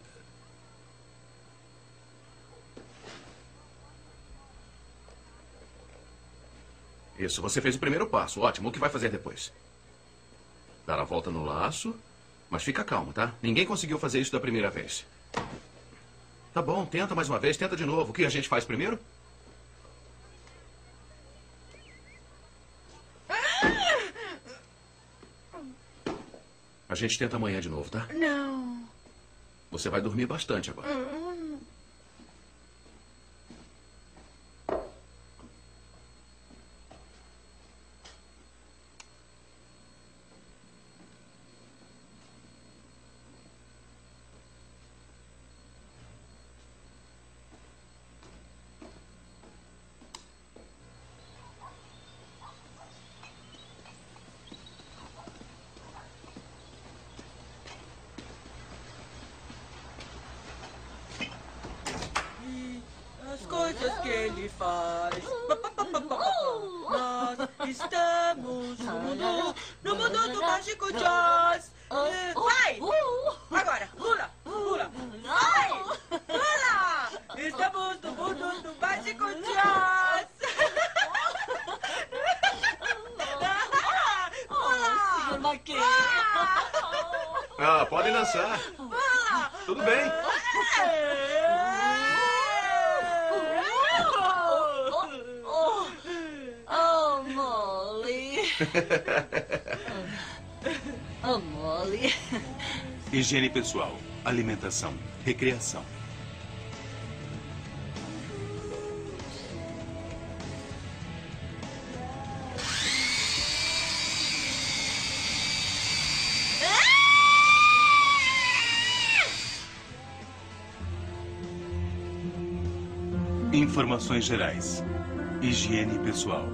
D: Isso, você fez o primeiro passo. Ótimo. O que vai fazer depois? Dar a volta no laço. Mas fica calmo, tá? Ninguém conseguiu fazer isso da primeira vez. Tá bom, tenta mais uma vez. Tenta de novo. O que a gente faz primeiro? A gente tenta amanhã de novo, tá?
J: Não.
D: Você vai dormir bastante agora.
J: Hum. As coisas que ele faz. Nós estamos no mundo, no mundo do mágico Jaws. Vai! Agora, pula, pula. Vai! Pula! Estamos no mundo do mágico Jaws. Pula!
A: senhor Mackey.
D: Ah, podem dançar.
J: Pula!
D: Tudo bem.
A: Oh, Molly. Oh, Molly.
O: Higiene pessoal, alimentação, recreação. Informações gerais. Higiene pessoal.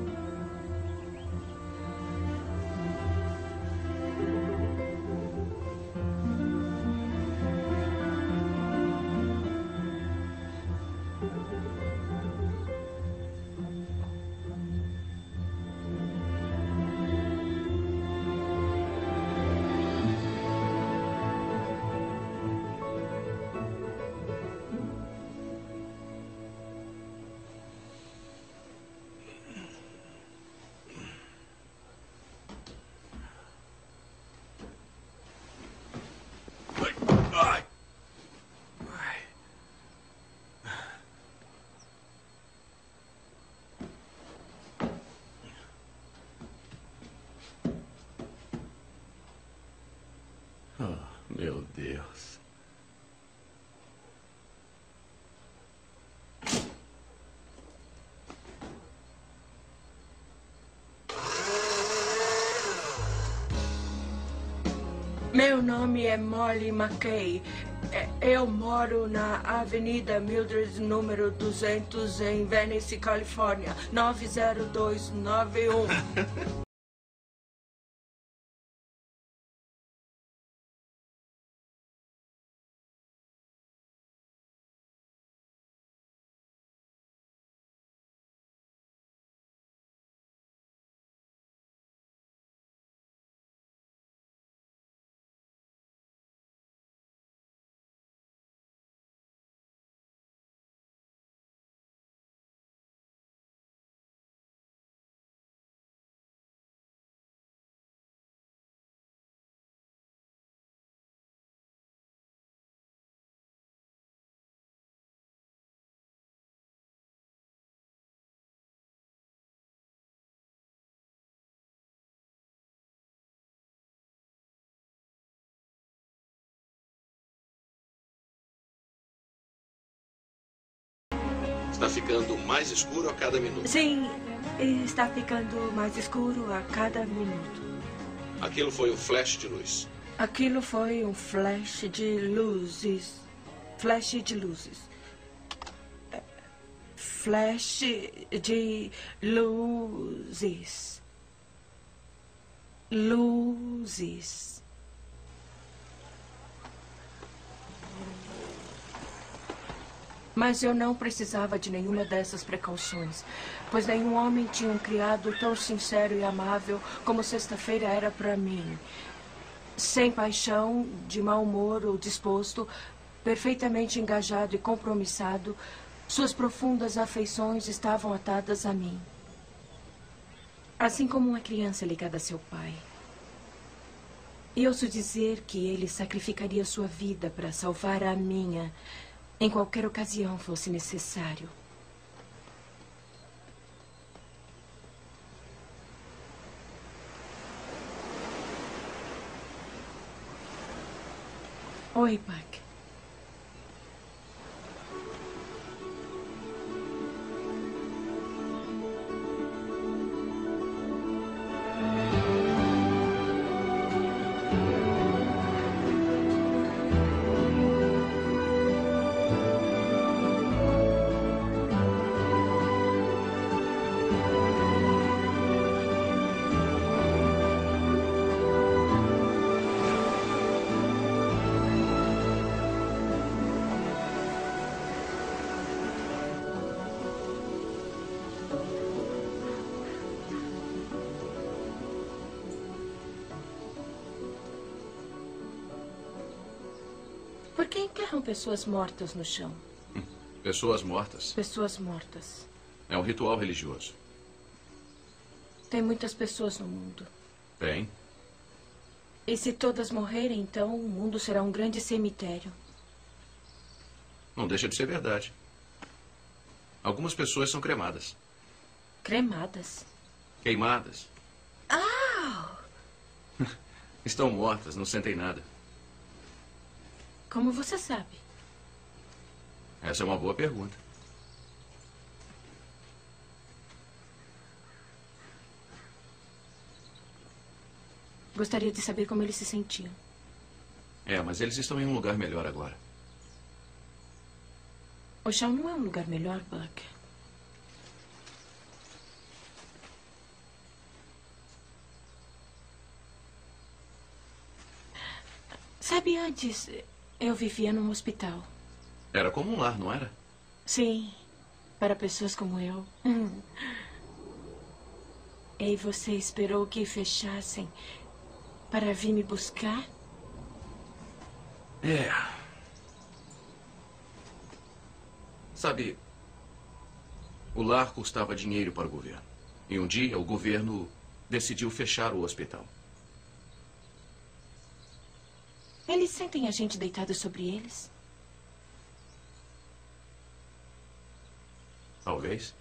D: Oh, meu Deus.
J: Meu nome é Molly Mackey. É, Eu moro na Avenida Mildred, número duzentos, em Venice, Califórnia, nove zero dois nove um.
D: Está ficando mais escuro a cada minuto.
J: Sim, está ficando mais escuro a cada minuto.
D: Aquilo foi um flash de luz.
J: Aquilo foi um flash de luzes. Flash de luzes. Flash de luzes. Luzes. Mas eu não precisava de nenhuma dessas precauções, pois nenhum homem tinha um criado tão sincero e amável como sexta-feira era para mim. Sem paixão, de mau humor ou disposto, perfeitamente engajado e compromissado, suas profundas afeições estavam atadas a mim. Assim como uma criança ligada a seu pai. E ouso dizer que ele sacrificaria sua vida para salvar a minha, em qualquer ocasião fosse necessário. Oi, Buck. Por que enterram pessoas mortas no chão?
D: Pessoas mortas.
J: Pessoas mortas.
D: É um ritual religioso.
J: Tem muitas pessoas no mundo.
D: Tem.
J: E se todas morrerem, então o mundo será um grande cemitério.
D: Não deixa de ser verdade. Algumas pessoas são cremadas.
J: Cremadas?
D: Queimadas.
J: Ah!
D: Estão mortas, não sentem nada.
J: Como você sabe?
D: Essa é uma boa pergunta.
J: Gostaria de saber como eles se sentiam.
D: É, mas eles estão em um lugar melhor agora.
J: O chão não é um lugar melhor, Buck. Sabe, antes eu vivia num hospital.
D: Era como um lar, não era?
J: Sim, para pessoas como eu. Hum. E você esperou que fechassem para vir me buscar?
D: É. Sabe, o lar custava dinheiro para o governo. E um dia o governo decidiu fechar o hospital.
J: Eles sentem a gente deitada sobre eles?
D: Talvez.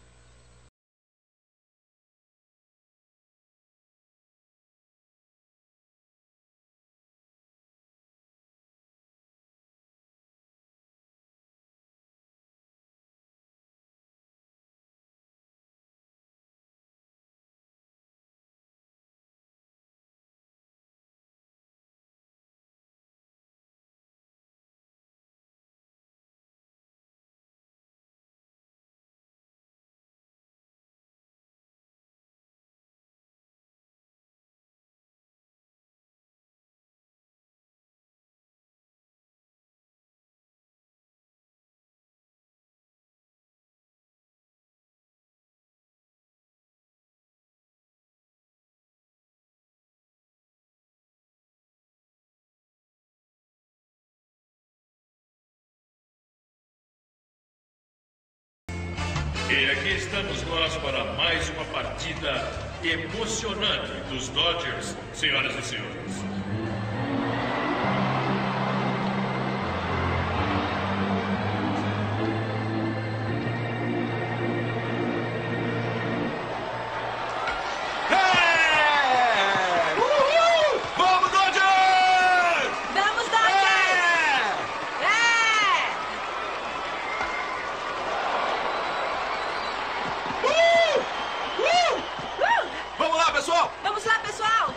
K: E aqui estamos nós para mais uma partida emocionante dos Dodgers, senhoras e senhores.
D: pessoal!
C: Vamos lá, pessoal!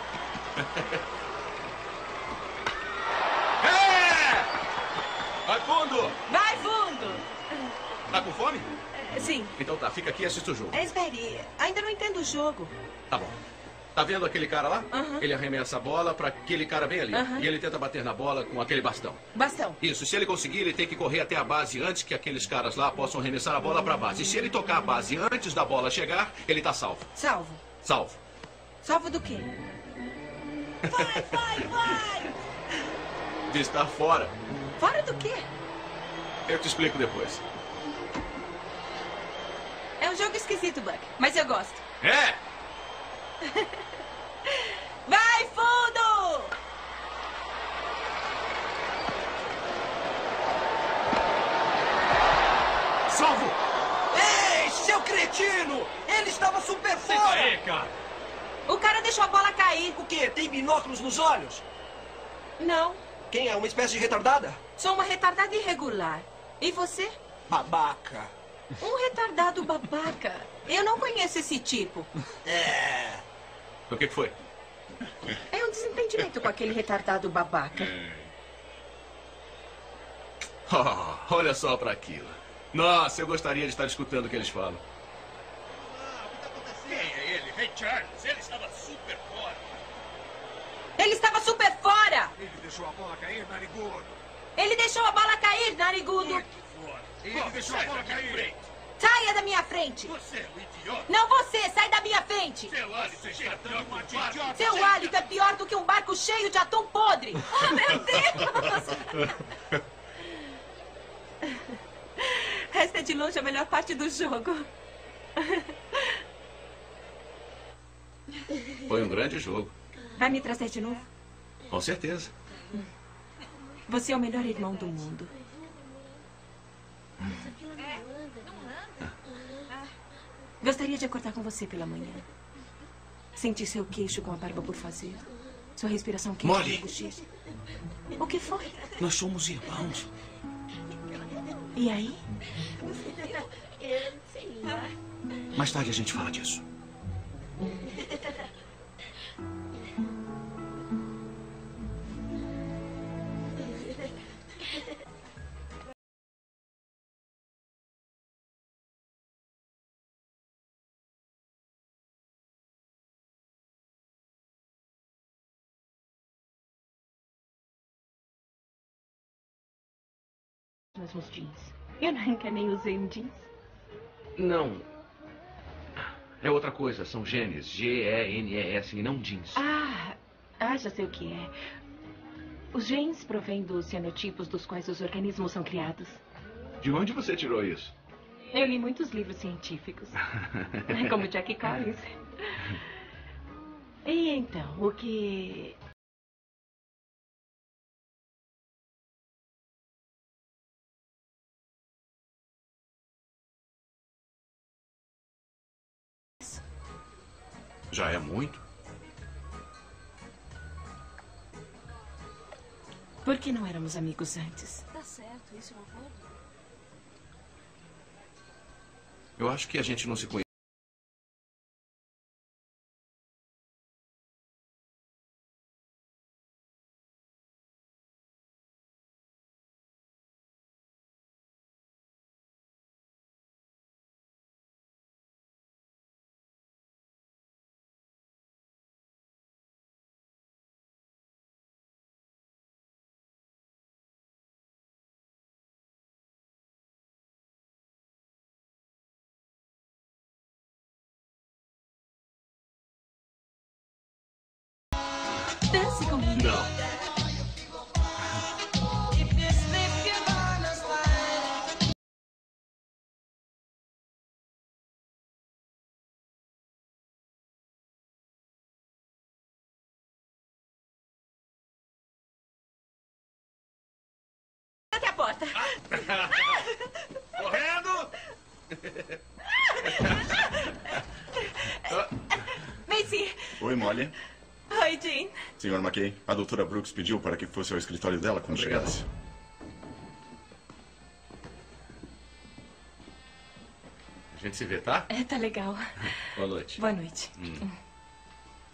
D: É! Vai fundo!
C: Vai fundo!
D: Tá com fome?
C: Sim.
D: Então tá, fica aqui e assiste o jogo.
C: Espere, ainda não entendo o jogo.
D: Tá bom. Tá vendo aquele cara lá?
C: Aham.
D: Ele arremessa a bola pra aquele cara bem ali.
C: Aham.
D: E ele tenta bater na bola com aquele bastão.
C: Bastão.
D: Isso, se ele conseguir, ele tem que correr até a base antes que aqueles caras lá possam arremessar a bola pra base. E se ele tocar a base antes da bola chegar, ele tá salvo.
C: Salvo.
D: Salvo.
C: Salvo do quê? Vai, vai, vai!
D: De estar fora.
C: Fora do quê?
D: Eu te explico depois.
C: É um jogo esquisito, Buck, mas eu gosto.
D: É!
C: Vai, fundo!
D: Salvo!
Q: Ei, seu cretino! Ele estava super fora!
D: aí, cara!
C: O cara deixou a bola cair.
Q: O quê? Tem binóculos nos olhos?
C: Não.
Q: Quem é? Uma espécie de retardada?
C: Sou uma retardada irregular. E você?
Q: Babaca.
C: Um retardado babaca. Eu não conheço esse tipo.
Q: É.
D: O que foi?
C: É um desentendimento com aquele retardado babaca.
D: Oh, olha só pra aquilo. Nossa, eu gostaria de estar escutando o que eles falam.
K: Quem é ele? Ray Charles. Ele estava super fora.
C: Ele estava super fora!
K: Ele deixou a bola cair, narigudo.
C: Ele deixou a bola cair, narigudo!
K: Fora. Ele oh, deixou a bola cair.
C: Saia da minha frente!
K: Você é um idiota.
C: Não você! Sai da minha frente!
K: Seu hálito está pior que um barco.
C: Seu hálito é pior do que um barco cheio de atum podre! Oh, meu Deus! Esta é de longe a melhor parte do jogo.
D: Foi um grande jogo.
C: Vai me trazer de novo?
D: Com certeza.
C: Você é o melhor irmão do mundo. Gostaria de acordar com você pela manhã. Sentir seu queixo com a barba por fazer. Sua respiração quente
D: Molly.
C: na bochecha. O que foi?
D: Nós somos irmãos.
C: E aí?
D: Mais tarde a gente fala disso.
C: Mesmos jeans. Eu nunca nem usei um jeans.
D: Não. É outra coisa. São genes. G E N E S e não jeans.
C: Ah, ah, já sei o que é. Os genes provêm dos cianotipos dos quais os organismos são criados.
D: De onde você tirou isso?
C: Eu li muitos livros científicos. Como Jack Collins. E então, o que...
D: Já é muito?
C: Por que não éramos amigos antes?
A: Tá certo, isso é um acordo.
D: Eu acho que a gente não se conhece.
C: Dance comigo.
D: Não.
C: Até a porta.
D: Correndo!
C: Macy.
R: Oi, Molly.
C: Oi, Jean.
R: senhor McKay, a doutora Brooks pediu para que fosse ao escritório dela quando
D: Obrigado.
R: chegasse.
D: A gente se vê, tá?
C: É, tá legal.
D: Boa noite.
C: Boa noite.
D: Hum.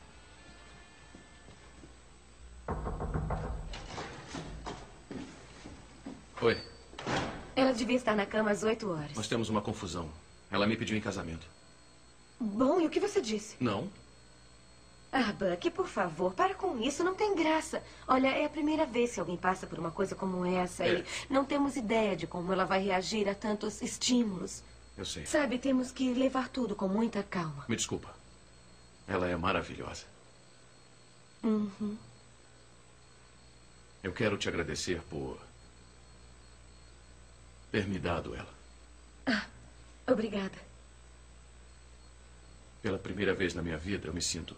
D: Oi.
I: Ela devia estar na cama às oito horas.
D: Nós temos uma confusão. Ela me pediu em casamento.
I: Bom, e o que você disse?
D: Não.
I: Ah, Buck, por favor, para com isso. Não tem graça. Olha, é a primeira vez que alguém passa por uma coisa como essa
D: É.
I: e não temos ideia de como ela vai reagir a tantos estímulos.
D: Eu sei.
I: Sabe, temos que levar tudo com muita calma.
D: Me desculpa. Ela é maravilhosa.
I: Uhum.
D: Eu quero te agradecer por ter me dado ela.
I: Ah, obrigada.
D: Pela primeira vez na minha vida, eu me sinto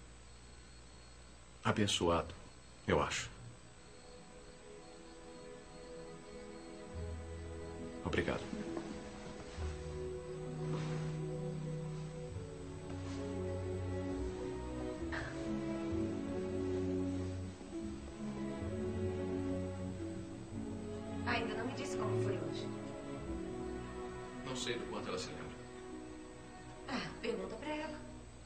D: abençoado, eu acho. Obrigado.
I: Ainda não me disse como foi hoje.
D: Não sei do quanto ela se lembra.
I: Ah, pergunta pra ela.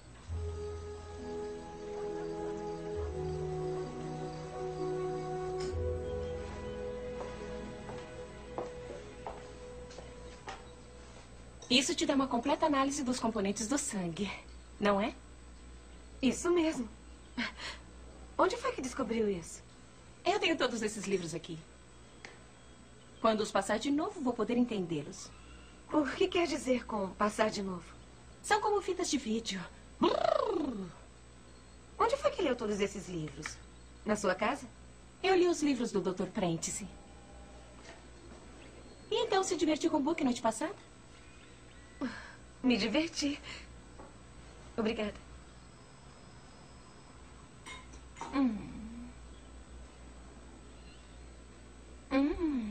C: Isso te dá uma completa análise dos componentes do sangue, não é?
I: Isso mesmo. Onde foi que descobriu isso?
C: Eu tenho todos esses livros aqui. Quando os passar de novo, vou poder entendê-los.
I: O que quer dizer com passar de novo?
C: São como fitas de vídeo.
I: Onde foi que leu todos esses livros? Na sua casa?
C: Eu li os livros do doutor Prentice. E então se divertiu com o book noite passada?
I: Me diverti. Obrigada.
C: Hum. Hum.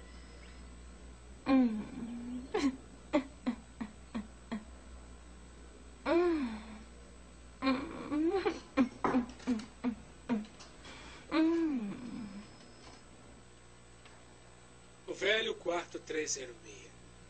C: Hum.
B: O velho quarto trezentos e seis.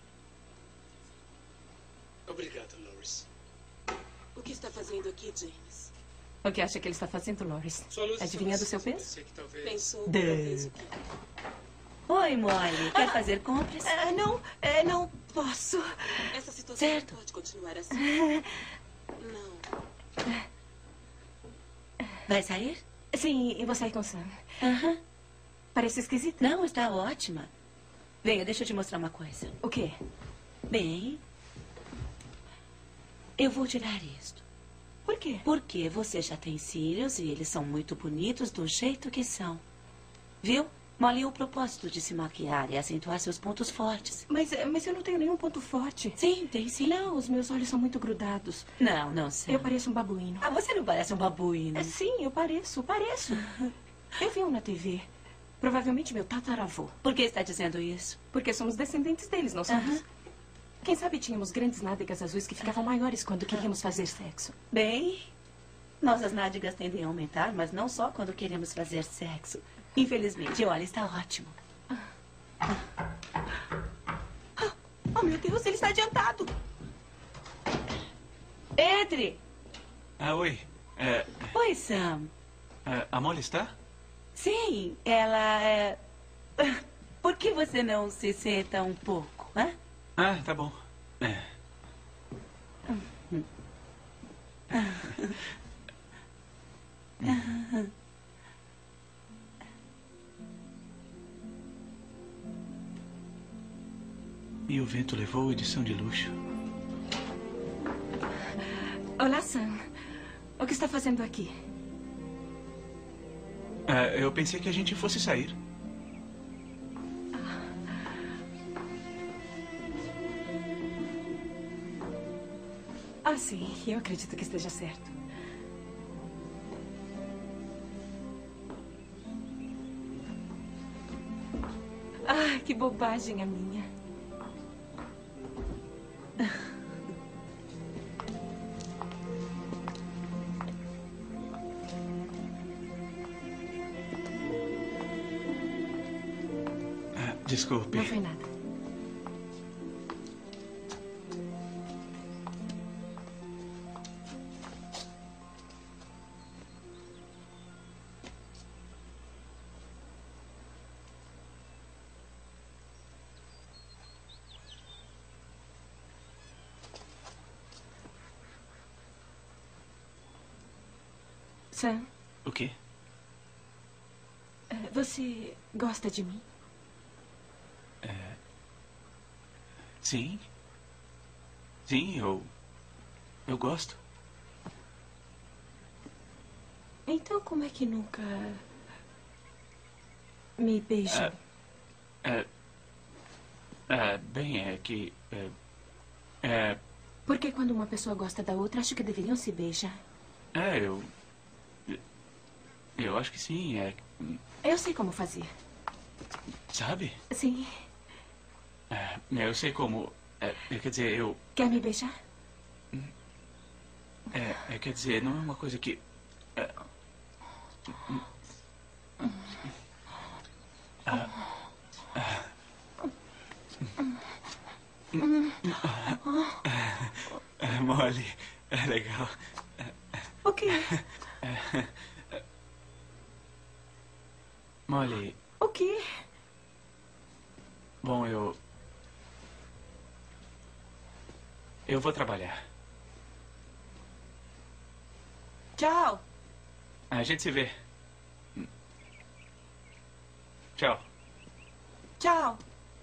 B: Obrigado, Loris.
P: O que está fazendo aqui, James?
C: O que acha que ele está fazendo, Loris?
B: Sua luz
C: Adivinhando o
B: está
C: seu
B: acesa,
C: peso?
B: pensei que talvez-
P: Pensou
C: Duh.
P: talvez o quê?
S: Oi, Molly. Quer fazer compras?
P: Ah, não, é, não posso. Essa situação
S: Certo.
P: não pode continuar assim. Não.
S: Vai sair?
C: Sim, eu vou sair com o Sam.
S: Aham.
C: Parece esquisito.
S: Não, está ótima. Venha, deixa eu te mostrar uma coisa.
C: O quê?
S: Bem, eu vou tirar isto.
C: Por quê?
S: Porque você já tem cílios e eles são muito bonitos do jeito que são. Viu? Molly, o propósito de se maquiar é acentuar seus pontos fortes.
C: Mas, mas eu não tenho nenhum ponto forte.
S: Sim, tem sim.
C: Não, os meus olhos são muito grudados.
S: Não, não sei.
C: Eu pareço um babuíno.
S: Ah, você não parece um babuíno.
C: É, sim, eu pareço, pareço. Eu vi um na T V. Provavelmente meu tataravô.
S: Por que está dizendo isso?
C: Porque somos descendentes deles, não somos?
S: Aham.
C: Quem sabe tínhamos grandes nádegas azuis que ficavam maiores quando queríamos fazer sexo.
S: Bem, nossas nádegas tendem a aumentar, mas não só quando queremos fazer sexo. Infelizmente, olha, está ótimo.
C: Oh, meu Deus, ele está adiantado.
S: Entre!
N: Ah, oi. É,
S: Oi, Sam.
N: é, a Molly está?
S: Sim, ela é... Por que você não se senta um pouco, hã?
N: Ah, tá bom. É. E o vento levou edição de luxo.
C: Olá, Sam. O que está fazendo aqui?
N: Ah, eu pensei que a gente fosse sair.
C: Ah, sim. Eu acredito que esteja certo. Ah, que bobagem a minha.
N: Ah, desculpe.
C: Não foi nada. Sam,
N: O quê?
C: eh, você gosta de mim?
N: É... Sim. Sim, eu... Eu gosto.
C: Então como é que nunca me beijou?
N: É... É... é bem, é que... É... é...
C: Porque quando uma pessoa gosta da outra, acho que deveriam se beijar.
N: É, eu... Eu acho que sim, é...
C: Eu sei como fazer.
N: Sabe?
C: Sim.
N: É, eu sei como... É, é, quer dizer, eu...
C: Quer me beijar?
N: É, é, quer dizer, não é uma coisa que... É, ah, ah, é, Molly, é legal.
C: O quê?
N: É, Molly,
C: O quê?
N: bom, eu... Eu vou trabalhar.
C: Tchau.
N: A gente se vê. Tchau.
C: Tchau.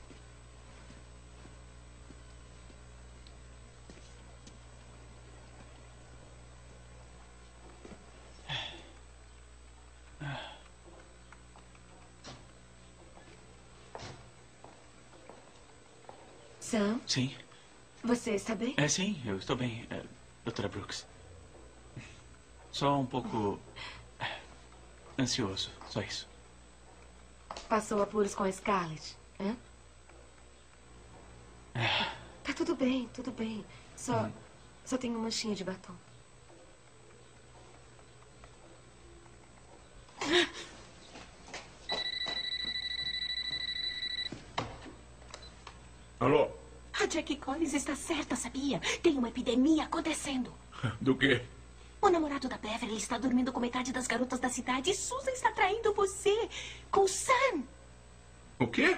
I: Sam,
N: Sim.
I: você está bem?
N: É, sim, eu estou bem, é, doutora Brooks. Só um pouco... é, ansioso, só isso.
I: Passou apuros com a Scarlett, hã?
N: É.
I: Tá tudo bem, tudo bem. Só,
N: Hum.
I: só tem uma manchinha de batom.
R: Alô?
C: A Jackie Collins está certa, sabia? Tem uma epidemia acontecendo.
R: Do quê?
C: O namorado da Beverly está dormindo com metade das garotas da cidade e Susan está traindo você com o Sam.
R: O quê?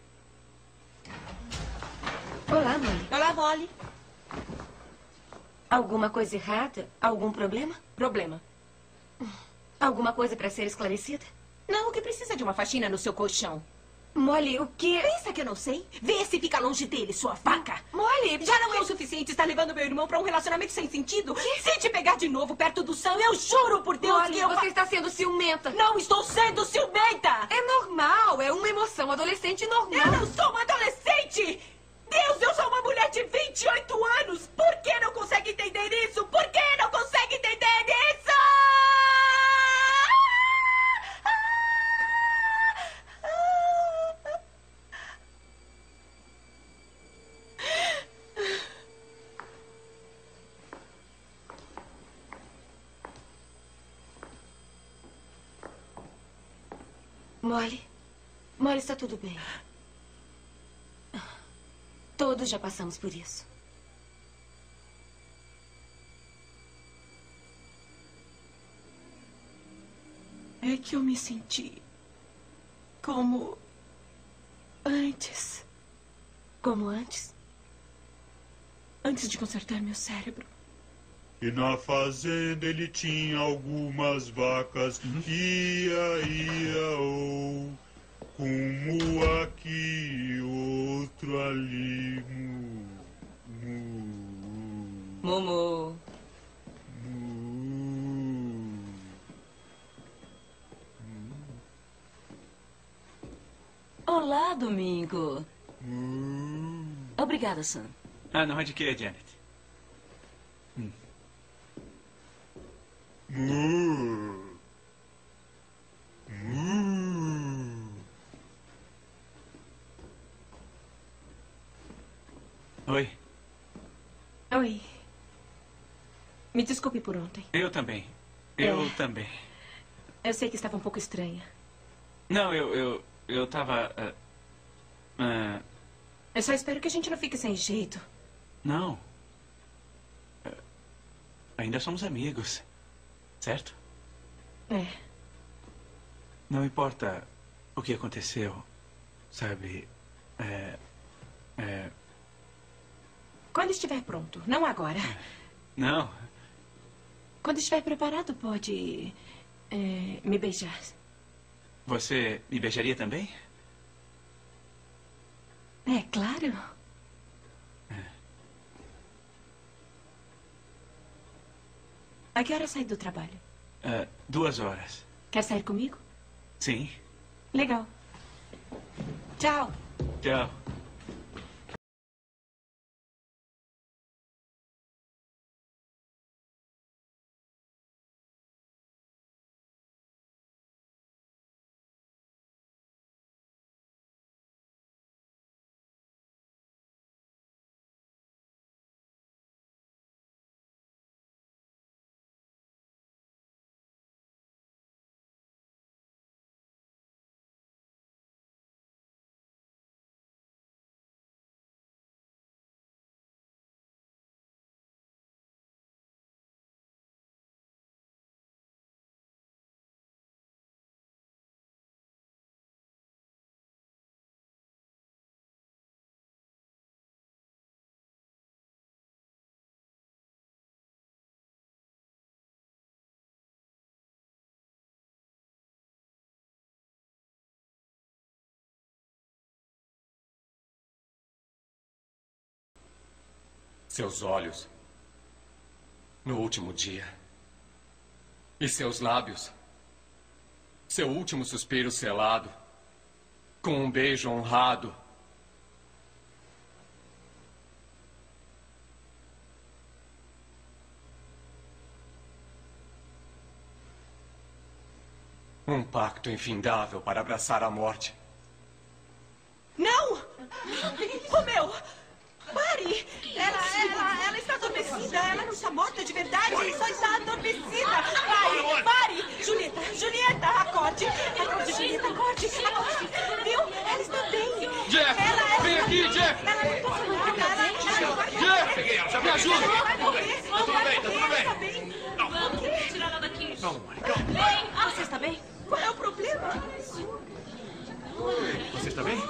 I: Olá, Molly.
C: Olá, Molly.
I: Alguma coisa errada? Algum problema?
C: Problema.
I: Alguma coisa para ser esclarecida?
C: Não, o que precisa de uma faxina no seu colchão?
I: Molly, o quê?
C: Pensa que eu não sei? Vê se fica longe dele, sua vaca.
I: Molly,
C: já não é o suficiente estar levando meu irmão para um relacionamento sem sentido? Se te pegar de novo perto do Sam, eu juro por Deus
I: Molly,
C: que eu...
I: você está sendo ciumenta.
C: Não estou sendo ciumenta!
I: É normal, é uma emoção adolescente normal.
C: Eu não sou uma adolescente! Deus, eu sou uma mulher de vinte e oito anos! Por que não consegue entender isso? Por que não consegue entender isso?
I: Molly, Molly, está tudo bem. Todos já passamos por isso.
C: É que eu me senti como antes.
I: Como antes?
C: Antes de consertar meu cérebro.
G: E na fazenda ele tinha algumas vacas. Ia, ia, oh. Como aqui, outro ali. Mu, mu,
C: Mumu.
G: mu.
S: Olá, Domingo.
G: Mu.
S: Obrigada, Sam.
N: Ah, não é de quê, Janet? Hum.
G: Mu. Mu.
N: Oi,
C: Oi. Me desculpe por ontem.
N: eu também. Eu
C: É.
N: também.
C: Eu sei que estava um pouco estranha.
N: Não, eu... Eu, eu tava... ah, ah,
C: Eu só espero que a gente não fique sem jeito.
N: não. Ah, ainda somos amigos. Certo?
C: É.
N: Não importa o que aconteceu, sabe? É... É...
C: Quando estiver pronto. Não agora.
N: Não.
J: Quando estiver preparado, pode é, me beijar.
N: Você me beijaria também?
J: É, claro. A que hora sai do trabalho?
N: Uh, duas horas.
J: Quer sair comigo?
N: Sim.
J: Legal. Tchau.
N: Tchau.
T: Seus olhos no último dia e seus lábios, seu último suspiro selado com um beijo honrado. Um pacto infindável para abraçar a morte.
C: Não! Romeu! Pare! Ela, ela, ela está adormecida. Ela não está morta de verdade. Só está adormecida. Pare! Pare! Julieta! Julieta! Acorde! Acorde, Julieta! Acorde! Acorde! Viu? Ela está bem.
T: Jeff!
C: Ela, ela
T: vem aqui, Jeff!
C: Ela não está morta. Ela, ela vai
T: Jeff!
C: Peguei ela,
T: já me ajuda!
C: Ela vai morrer.
T: Tá tudo bem, tá tudo bem.
C: Está bem.
F: Vamos tirar ela daqui.
T: Calma, calma.
F: Bem, você está bem?
C: Qual é o problema?
D: Você está bem?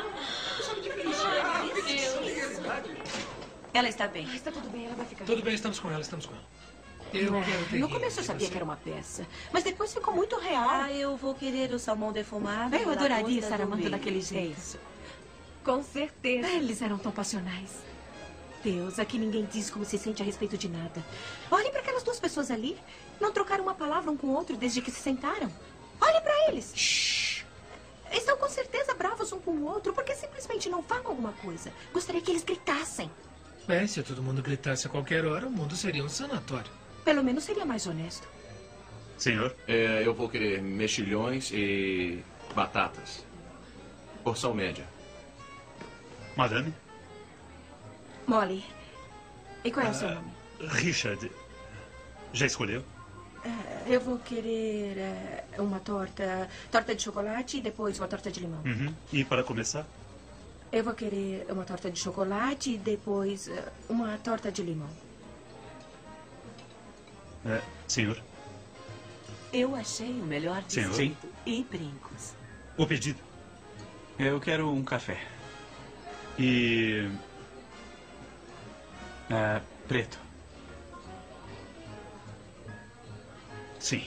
J: Ela está bem.
I: Está tudo bem, ela vai ficar
B: Tudo bem, estamos com ela, estamos com ela. Eu
J: É,
B: quero ter
J: no
B: rir
J: começo eu
B: de
J: sabia
B: você.
J: que era uma peça, mas depois ficou muito real.
S: Ah, eu vou querer o salmão defumado.
J: Eu
S: na
J: adoraria
S: costa
J: estar
S: do
J: amando
S: meio.
J: daquele jeito.
I: Com certeza.
J: Eles eram tão passionais. Deus, aqui ninguém diz como se sente a respeito de nada. Olhe para aquelas duas pessoas ali. Não trocaram uma palavra um com o outro desde que se sentaram. Olhe para eles. Shhh. Estão com certeza bravos um com o outro porque simplesmente não falam alguma coisa. Gostaria que eles gritassem.
B: Bem, se todo mundo gritasse a qualquer hora, o mundo seria um sanatório.
J: Pelo menos seria mais honesto.
D: Senhor? É, eu vou querer mexilhões e batatas. Porção média.
R: Madame?
J: Molly. E qual é o seu
R: Ah,
J: nome?
R: Richard. Já escolheu?
J: Ah, eu vou querer ah, uma torta, torta de chocolate e depois uma torta de limão.
R: Uhum. E para começar?
J: Eu vou querer uma torta de chocolate e depois ah, uma torta de limão.
R: É, senhor?
S: Eu achei o melhor
R: Senhor?
S: desconto e brincos.
R: O pedido.
N: Eu quero um café.
R: E...
N: Ah, preto.
R: Sim.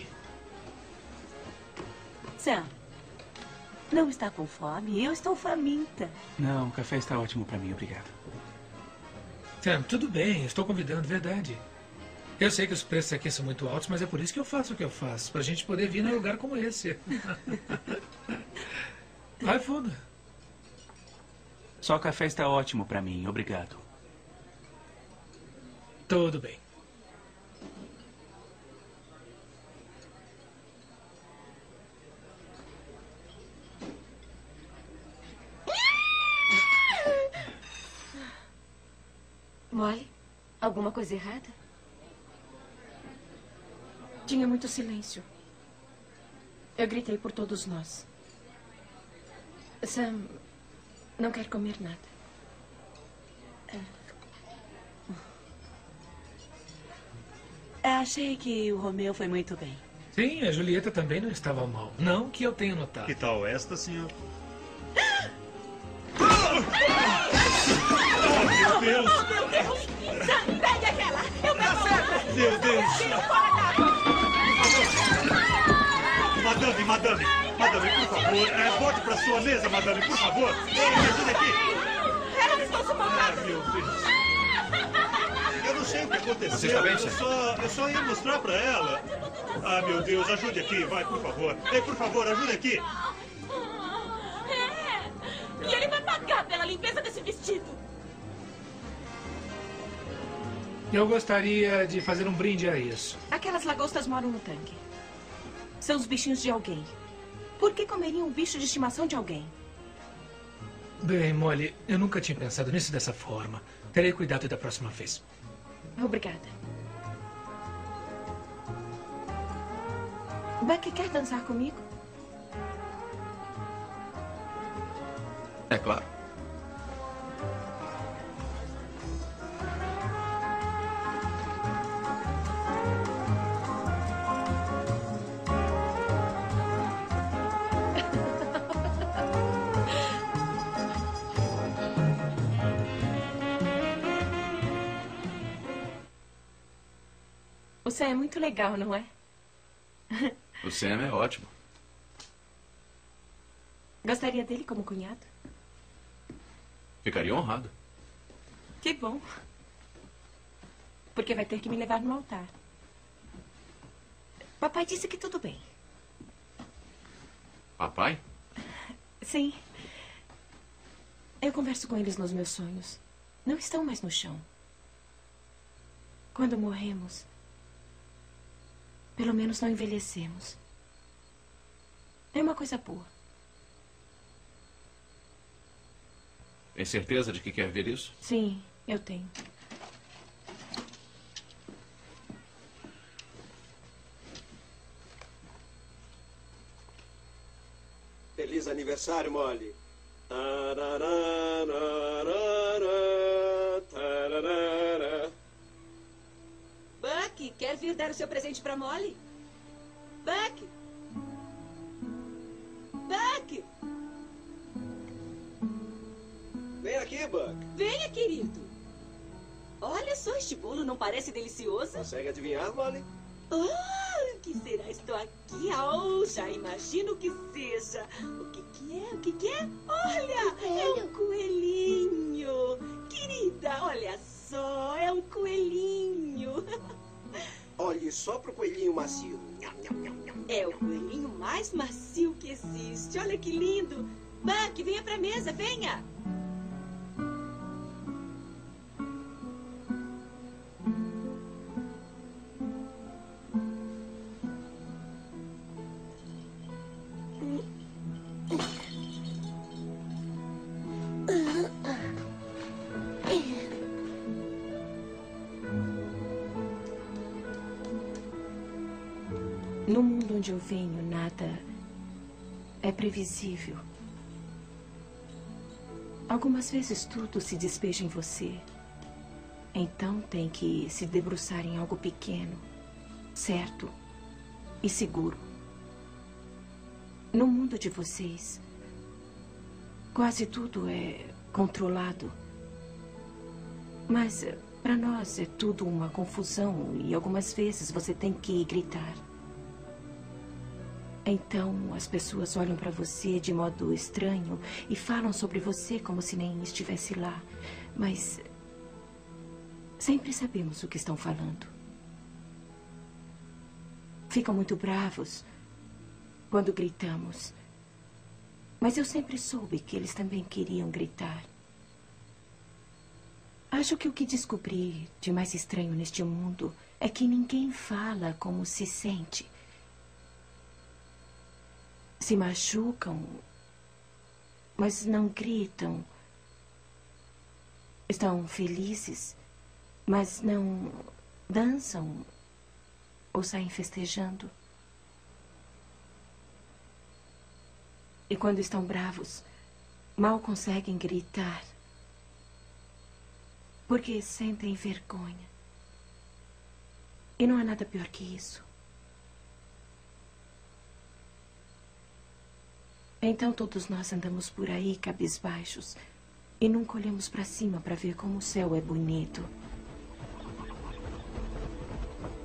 S: Sam, não está com fome? Eu estou faminta.
N: Não, o café está ótimo para mim, obrigado.
B: Sam, tudo bem, estou convidando, verdade. Eu sei que os preços aqui são muito altos, mas é por isso que eu faço o que eu faço. Pra gente poder vir num lugar como esse. Vai fundo.
N: Só o café está ótimo para mim, obrigado.
B: Tudo bem.
I: Molly, alguma coisa errada?
J: Tinha muito silêncio. Eu gritei por todos nós. Sam não quer comer nada.
S: Achei que o Romeu foi muito bem.
B: Sim, a Julieta também não estava mal. Não que eu tenha notado.
R: Que tal esta, senhor?
C: Oh, meu Deus! Oh, meu Deus! Sam, pegue aquela! Eu pego a outra!
G: Meu Deus! Madame, madame, madame, por favor, é, volte para sua mesa, madame, por favor. Ei, me ajude aqui.
C: Elas estão sufocadas.
G: Ah, meu Deus. Eu não sei o que aconteceu.
D: Você está bem,
G: eu,
D: chefe?
G: só, eu só ia mostrar para ela. Ah, meu Deus, ajude aqui, vai, por favor. Ei, por favor, ajude aqui.
C: É. E ele vai pagar pela limpeza desse vestido.
B: Eu gostaria de fazer um brinde a isso.
C: Aquelas lagostas moram no tanque. São os bichinhos de alguém. Por que comeriam um bicho de estimação de alguém?
B: Bem, Molly, eu nunca tinha pensado nisso dessa forma. Terei cuidado da próxima vez.
C: Obrigada. Buck quer dançar comigo?
D: É claro.
C: O Sam é muito legal, não é?
D: O Sam é ótimo.
C: Gostaria dele como cunhado?
D: Ficaria honrado.
C: Que bom. Porque vai ter que me levar no altar. Papai disse que tudo bem.
D: Papai?
C: Sim. Eu converso com eles nos meus sonhos. Não estão mais no chão. Quando morremos, pelo menos não envelhecemos. É uma coisa boa.
D: Tem certeza de que quer ver isso?
C: Sim, eu tenho.
L: Feliz aniversário, Molly.
P: Buck, quer vir dar o seu presente para Molly? Buck! Buck!
L: Vem aqui, Buck.
P: Venha, querido. Olha só, este bolo não parece delicioso?
L: Consegue adivinhar, Molly?
P: Oh, o que será? Estou aqui. Oh, já imagino o que seja. O que que é? O que que é? Olha, é um coelhinho. Querida, olha só, é um coelhinho.
L: Olhe só pro coelhinho macio.
P: É o coelhinho mais macio que existe. Olha que lindo. Buck, venha pra mesa, venha.
C: No mundo onde eu venho, nada é previsível. Algumas vezes tudo se despeja em você. Então tem que se debruçar em algo pequeno, certo e seguro. No mundo de vocês, quase tudo é controlado. Mas para nós é tudo uma confusão e algumas vezes você tem que gritar. Então, as pessoas olham para você de modo estranho e falam sobre você como se nem estivesse lá. Mas sempre sabemos o que estão falando. Ficam muito bravos quando gritamos. Mas eu sempre soube que eles também queriam gritar. Acho que o que descobri de mais estranho neste mundo é que ninguém fala como se sente. Se machucam, mas não gritam. Estão felizes, mas não dançam ou saem festejando. E quando estão bravos, mal conseguem gritar, porque sentem vergonha. E não há nada pior que isso. Então todos nós andamos por aí cabisbaixos e nunca olhamos para cima para ver como o céu é bonito.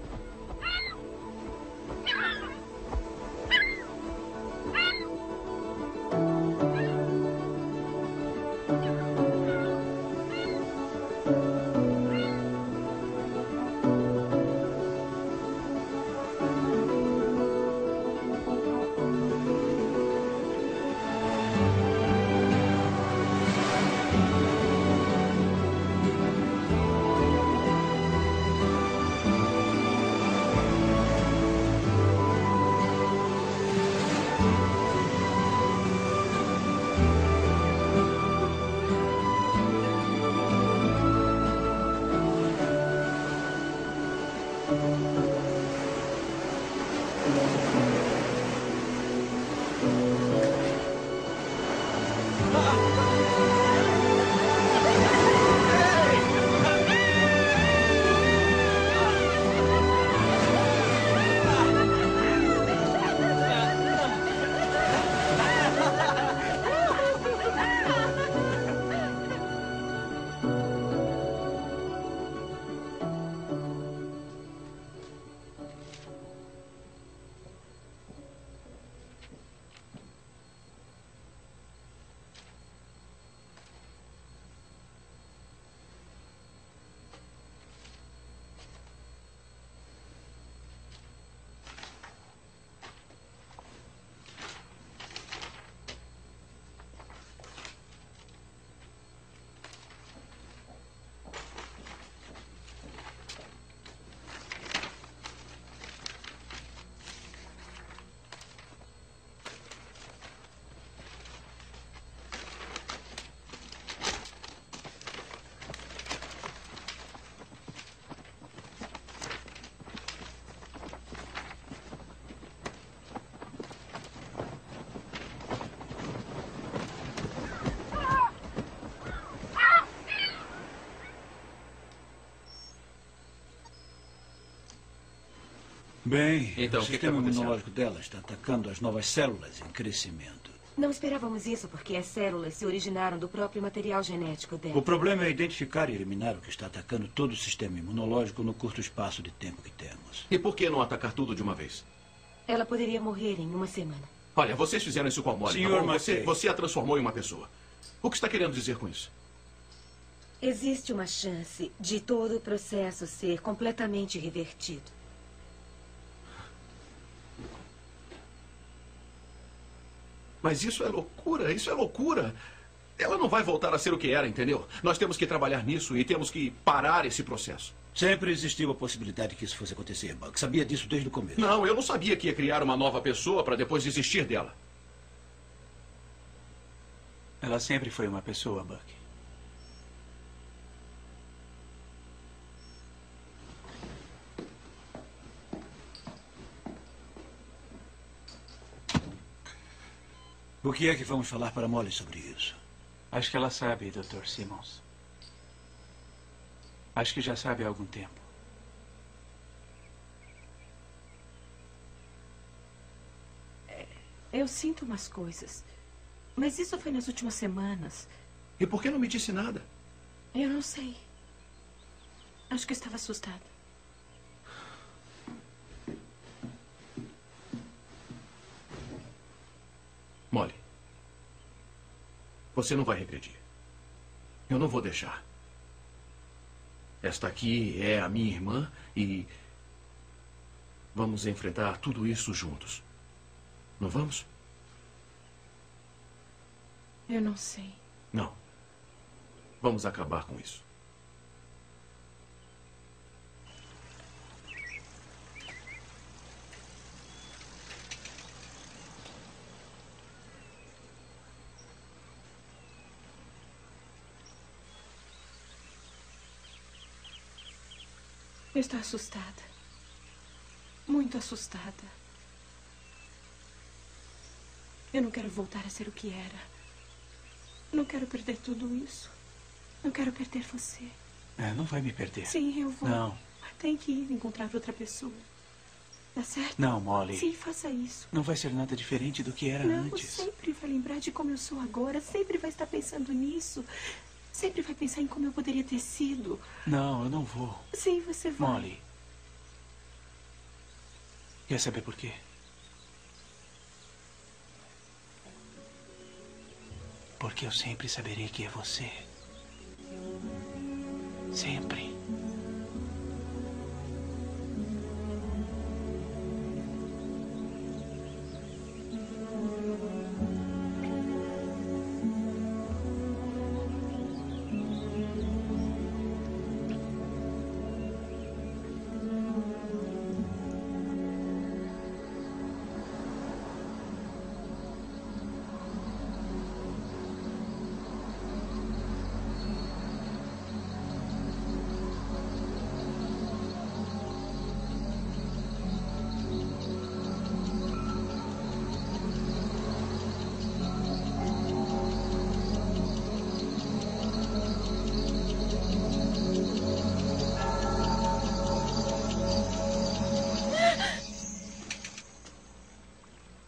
H: Bem,
D: então,
H: o
D: o que
H: sistema
D: que tá
H: imunológico dela está atacando as novas células em crescimento.
I: Não esperávamos isso porque as células se originaram do próprio material genético dela.
H: O problema é identificar e eliminar o que está atacando todo o sistema imunológico no curto espaço de tempo que temos.
D: E por que não atacar tudo de uma vez?
I: Ela poderia morrer em uma semana.
D: Olha, vocês fizeram isso com a Molly,
H: Senhor
D: tá bom? Você,
H: McKay.
D: você a transformou em uma pessoa. O que está querendo dizer com isso?
I: Existe uma chance de todo o processo ser completamente revertido.
D: Mas isso é loucura, isso é loucura. Ela não vai voltar a ser o que era, entendeu? Nós temos que trabalhar nisso e temos que parar esse processo.
H: Sempre existiu a possibilidade que isso fosse acontecer, Buck. Sabia disso desde o começo.
D: Não, eu não sabia que ia criar uma nova pessoa para depois desistir dela.
N: Ela sempre foi uma pessoa, Buck.
H: O que é que vamos falar para Molly sobre isso?
N: Acho que ela sabe, doutor Simmons. Acho que já sabe há algum tempo.
C: Eu sinto umas coisas. Mas isso foi nas últimas semanas.
D: E por que não me disse nada?
C: Eu não sei. Acho que estava assustada.
D: Molly, você não vai regredir. Eu não vou deixar. Esta aqui é a minha irmã e vamos enfrentar tudo isso juntos. Não vamos?
C: Eu não sei.
D: Não. Vamos acabar com isso.
C: Está assustada. Muito assustada. Eu não quero voltar a ser o que era. Não quero perder tudo isso. Não quero perder você.
N: É, não vai me perder.
C: Sim, eu vou.
N: Não.
C: Tem que ir encontrar outra pessoa. Tá certo?
N: Não, Molly.
C: Sim, faça isso.
N: Não vai ser nada diferente do que era
C: não,
N: antes.
C: sempre vai lembrar de como eu sou agora. Sempre vai estar pensando nisso. Sempre vai pensar em como eu poderia ter sido.
N: Não, eu não vou.
C: Sim, você vai.
N: Molly. Quer saber por quê? Porque eu sempre saberei que é você. Sempre.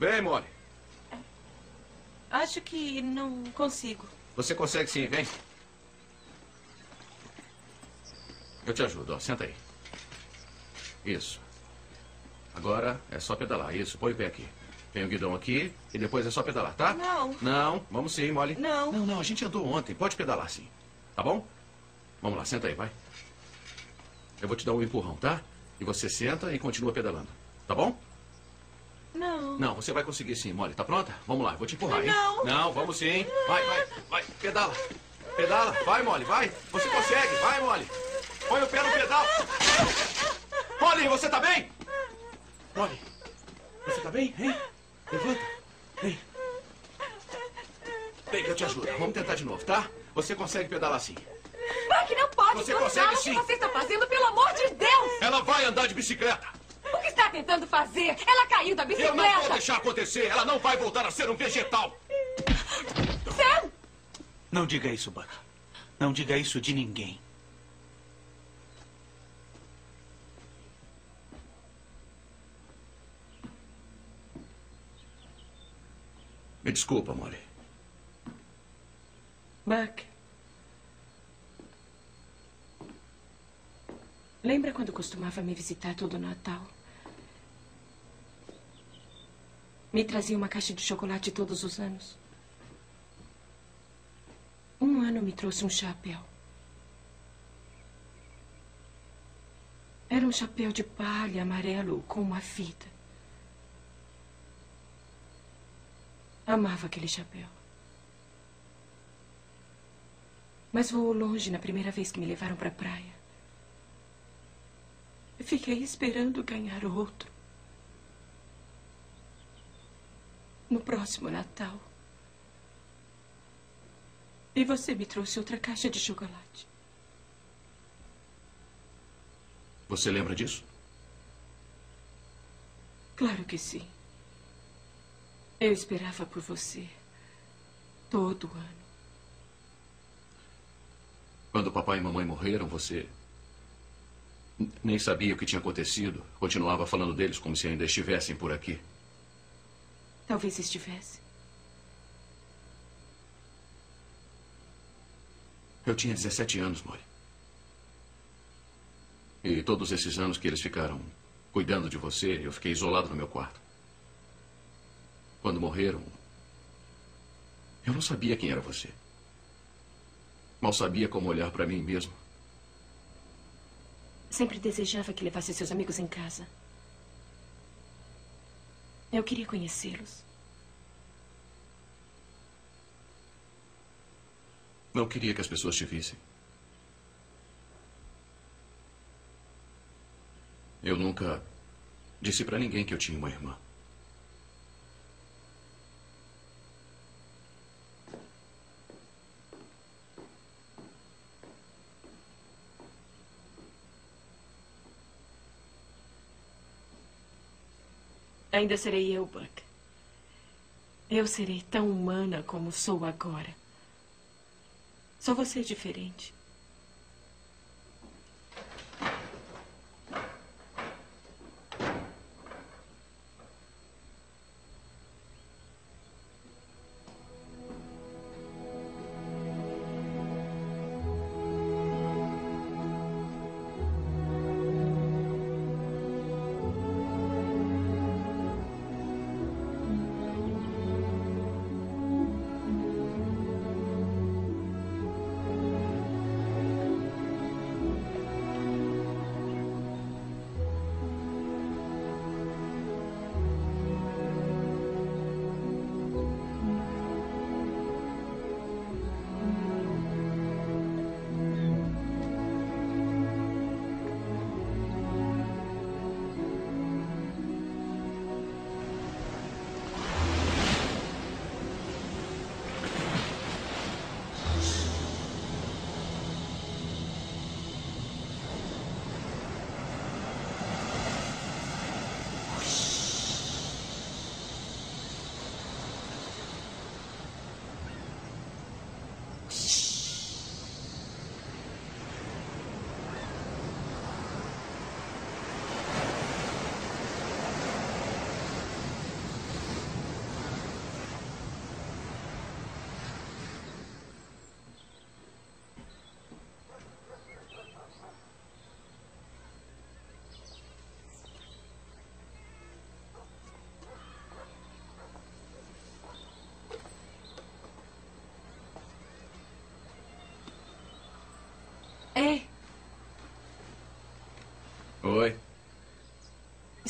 D: Vem, Molly.
J: Acho que não consigo.
D: Você consegue sim, vem. Eu te ajudo, ó. Senta aí. Isso. Agora é só pedalar. Isso, põe o pé aqui. Tem o guidão aqui e depois é só pedalar, tá?
J: Não.
D: Não, vamos sim, Molly.
J: Não.
D: Não, não, a gente andou ontem. Pode pedalar sim. Tá bom? Vamos lá, senta aí, vai. Eu vou te dar um empurrão, tá? E você senta e continua pedalando. Tá bom?
J: Não.
D: Não, você vai conseguir sim, Molly. Tá pronta? Vamos lá, eu vou te empurrar, hein?
J: Não.
D: Não, vamos sim. Vai, vai, vai. Pedala. Pedala. Vai, Molly, vai. Você consegue. Vai, Molly. Põe o pé no pedal. Molly, você tá bem? Molly, você tá bem, hein? Levanta. Vem. Vem que eu te ajudo. Vamos tentar de novo, tá? Você consegue pedalar sim.
I: Buck, não pode
D: Você
I: cortar
D: consegue
I: o
D: sim.
I: que você está fazendo, pelo amor de Deus!
D: Ela vai andar de bicicleta.
I: O que está tentando fazer? Ela caiu da bicicleta!
D: Eu não vou deixar acontecer. Ela não vai voltar a ser um vegetal.
I: Sam!
N: Não diga isso, Buck. Não diga isso de ninguém.
D: Me desculpa, Molly.
J: Buck. Lembra quando costumava me visitar todo Natal? Me trazia uma caixa de chocolate todos os anos. Um ano me trouxe um chapéu. Era um chapéu de palha amarelo com uma fita. Amava aquele chapéu. Mas voou longe na primeira vez que me levaram para a praia. Fiquei esperando ganhar outro. No próximo Natal. E você me trouxe outra caixa de chocolate.
D: Você lembra disso?
J: Claro que sim. Eu esperava por você. Todo ano.
D: Quando papai e mamãe morreram, você nem sabia o que tinha acontecido. Continuava falando deles como se ainda estivessem por aqui.
J: Talvez estivesse.
D: Eu tinha dezessete anos, Molly. E todos esses anos que eles ficaram cuidando de você, eu fiquei isolado no meu quarto. Quando morreram, eu não sabia quem era você. Mal sabia como olhar para mim mesmo.
J: Sempre desejava que levasse seus amigos em casa. Eu queria conhecê-los.
D: Não queria que as pessoas te vissem. Eu nunca disse para ninguém que eu tinha uma irmã.
J: Ainda serei eu, Buck. Eu serei tão humana como sou agora. Só você é diferente.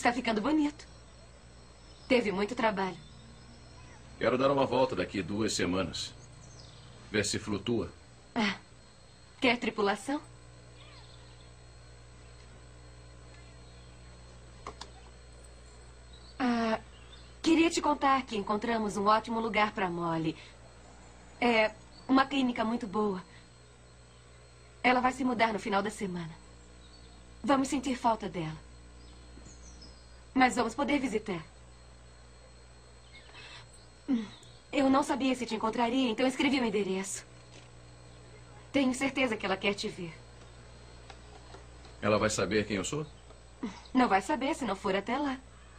I: Está ficando bonito. Teve muito trabalho.
D: Quero dar uma volta daqui duas semanas. Ver se flutua.
I: Ah, quer tripulação? Ah, queria te contar que encontramos um ótimo lugar para Molly. É uma clínica muito boa. Ela vai se mudar no final da semana. Vamos sentir falta dela. Mas vamos poder visitar. Eu não sabia se te encontraria, então escrevi o endereço. Tenho certeza que ela quer te ver.
D: Ela vai saber quem eu sou?
I: Não vai saber se não for até lá.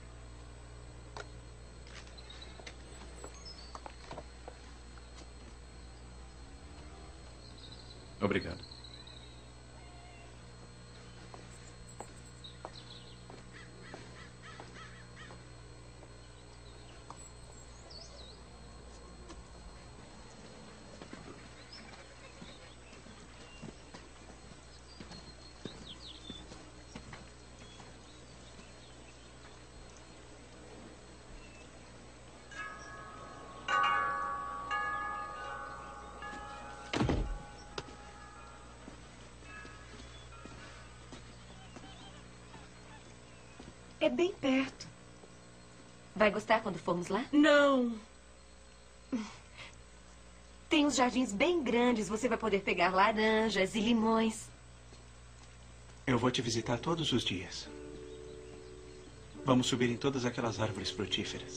D: Obrigado.
I: É bem perto. Vai gostar quando formos lá?
J: Não.
I: Tem uns jardins bem grandes. Você vai poder pegar laranjas e limões.
N: Eu vou te visitar todos os dias. Vamos subir em todas aquelas árvores frutíferas.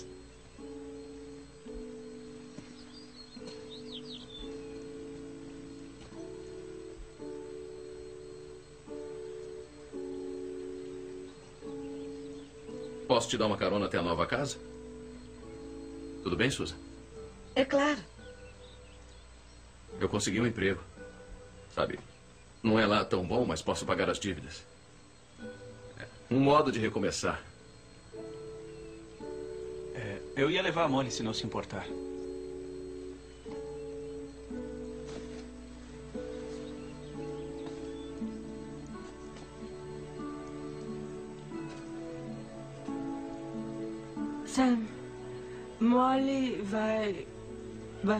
D: Posso te dar uma carona até a nova casa? Tudo bem, Susan?
I: É claro.
D: Eu consegui um emprego. Sabe, não é lá tão bom, mas posso pagar as dívidas. É um modo de recomeçar.
N: É, eu ia levar a Molly se não se importar.
J: Sam, Molly vai... Buck.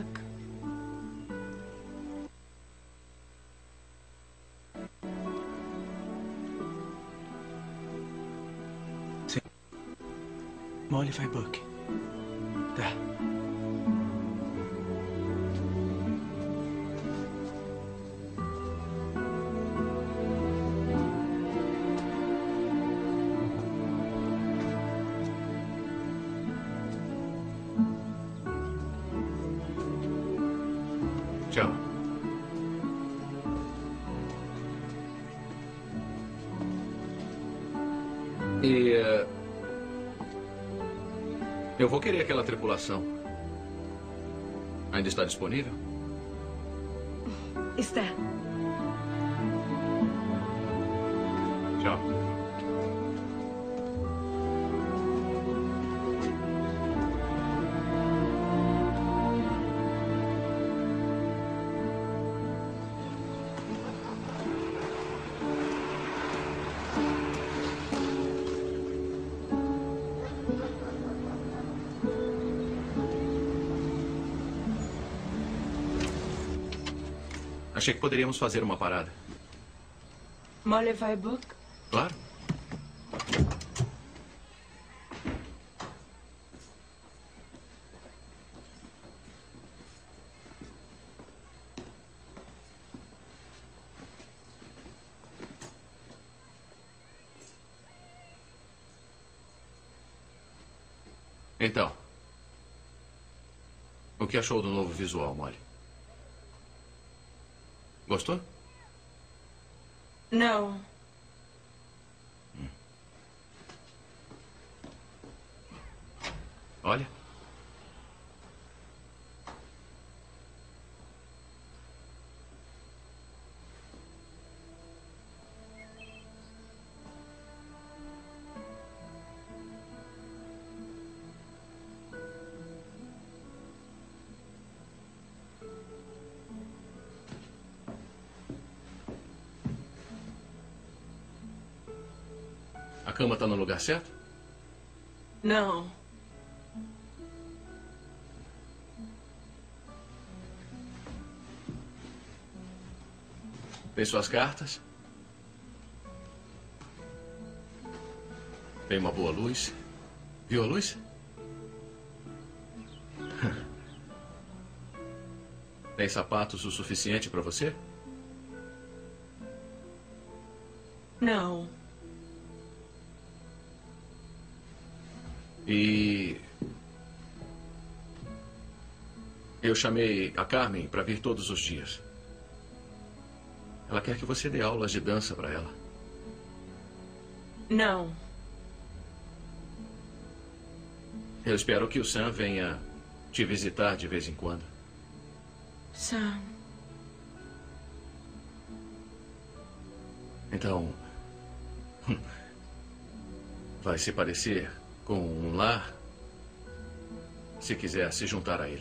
N: Sim. Molly vai Buck. Tá.
D: Tchau. E... eh, eu vou querer aquela tripulação. Ainda está disponível?
I: Está.
D: Tchau. Achei que poderíamos fazer uma parada.
J: Molly vai Buck?
D: Claro. Então, o que achou do novo visual, Molly? Gostou?
J: Não.
D: Hum. Olha. A cama está no lugar certo?
J: Não.
D: Tem suas cartas? Tem uma boa luz? Viu a luz? Tem sapatos o suficiente para você?
J: Não.
D: E eu chamei a Carmen para vir todos os dias. Ela quer que você dê aulas de dança para ela.
J: Não.
D: Eu espero que o Sam venha te visitar de vez em quando.
J: Sam.
D: Então, vai se parecer com um lar se quiser se juntar a ele.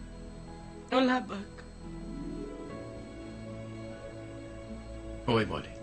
J: Olá, Buck.
D: Oi, Molly.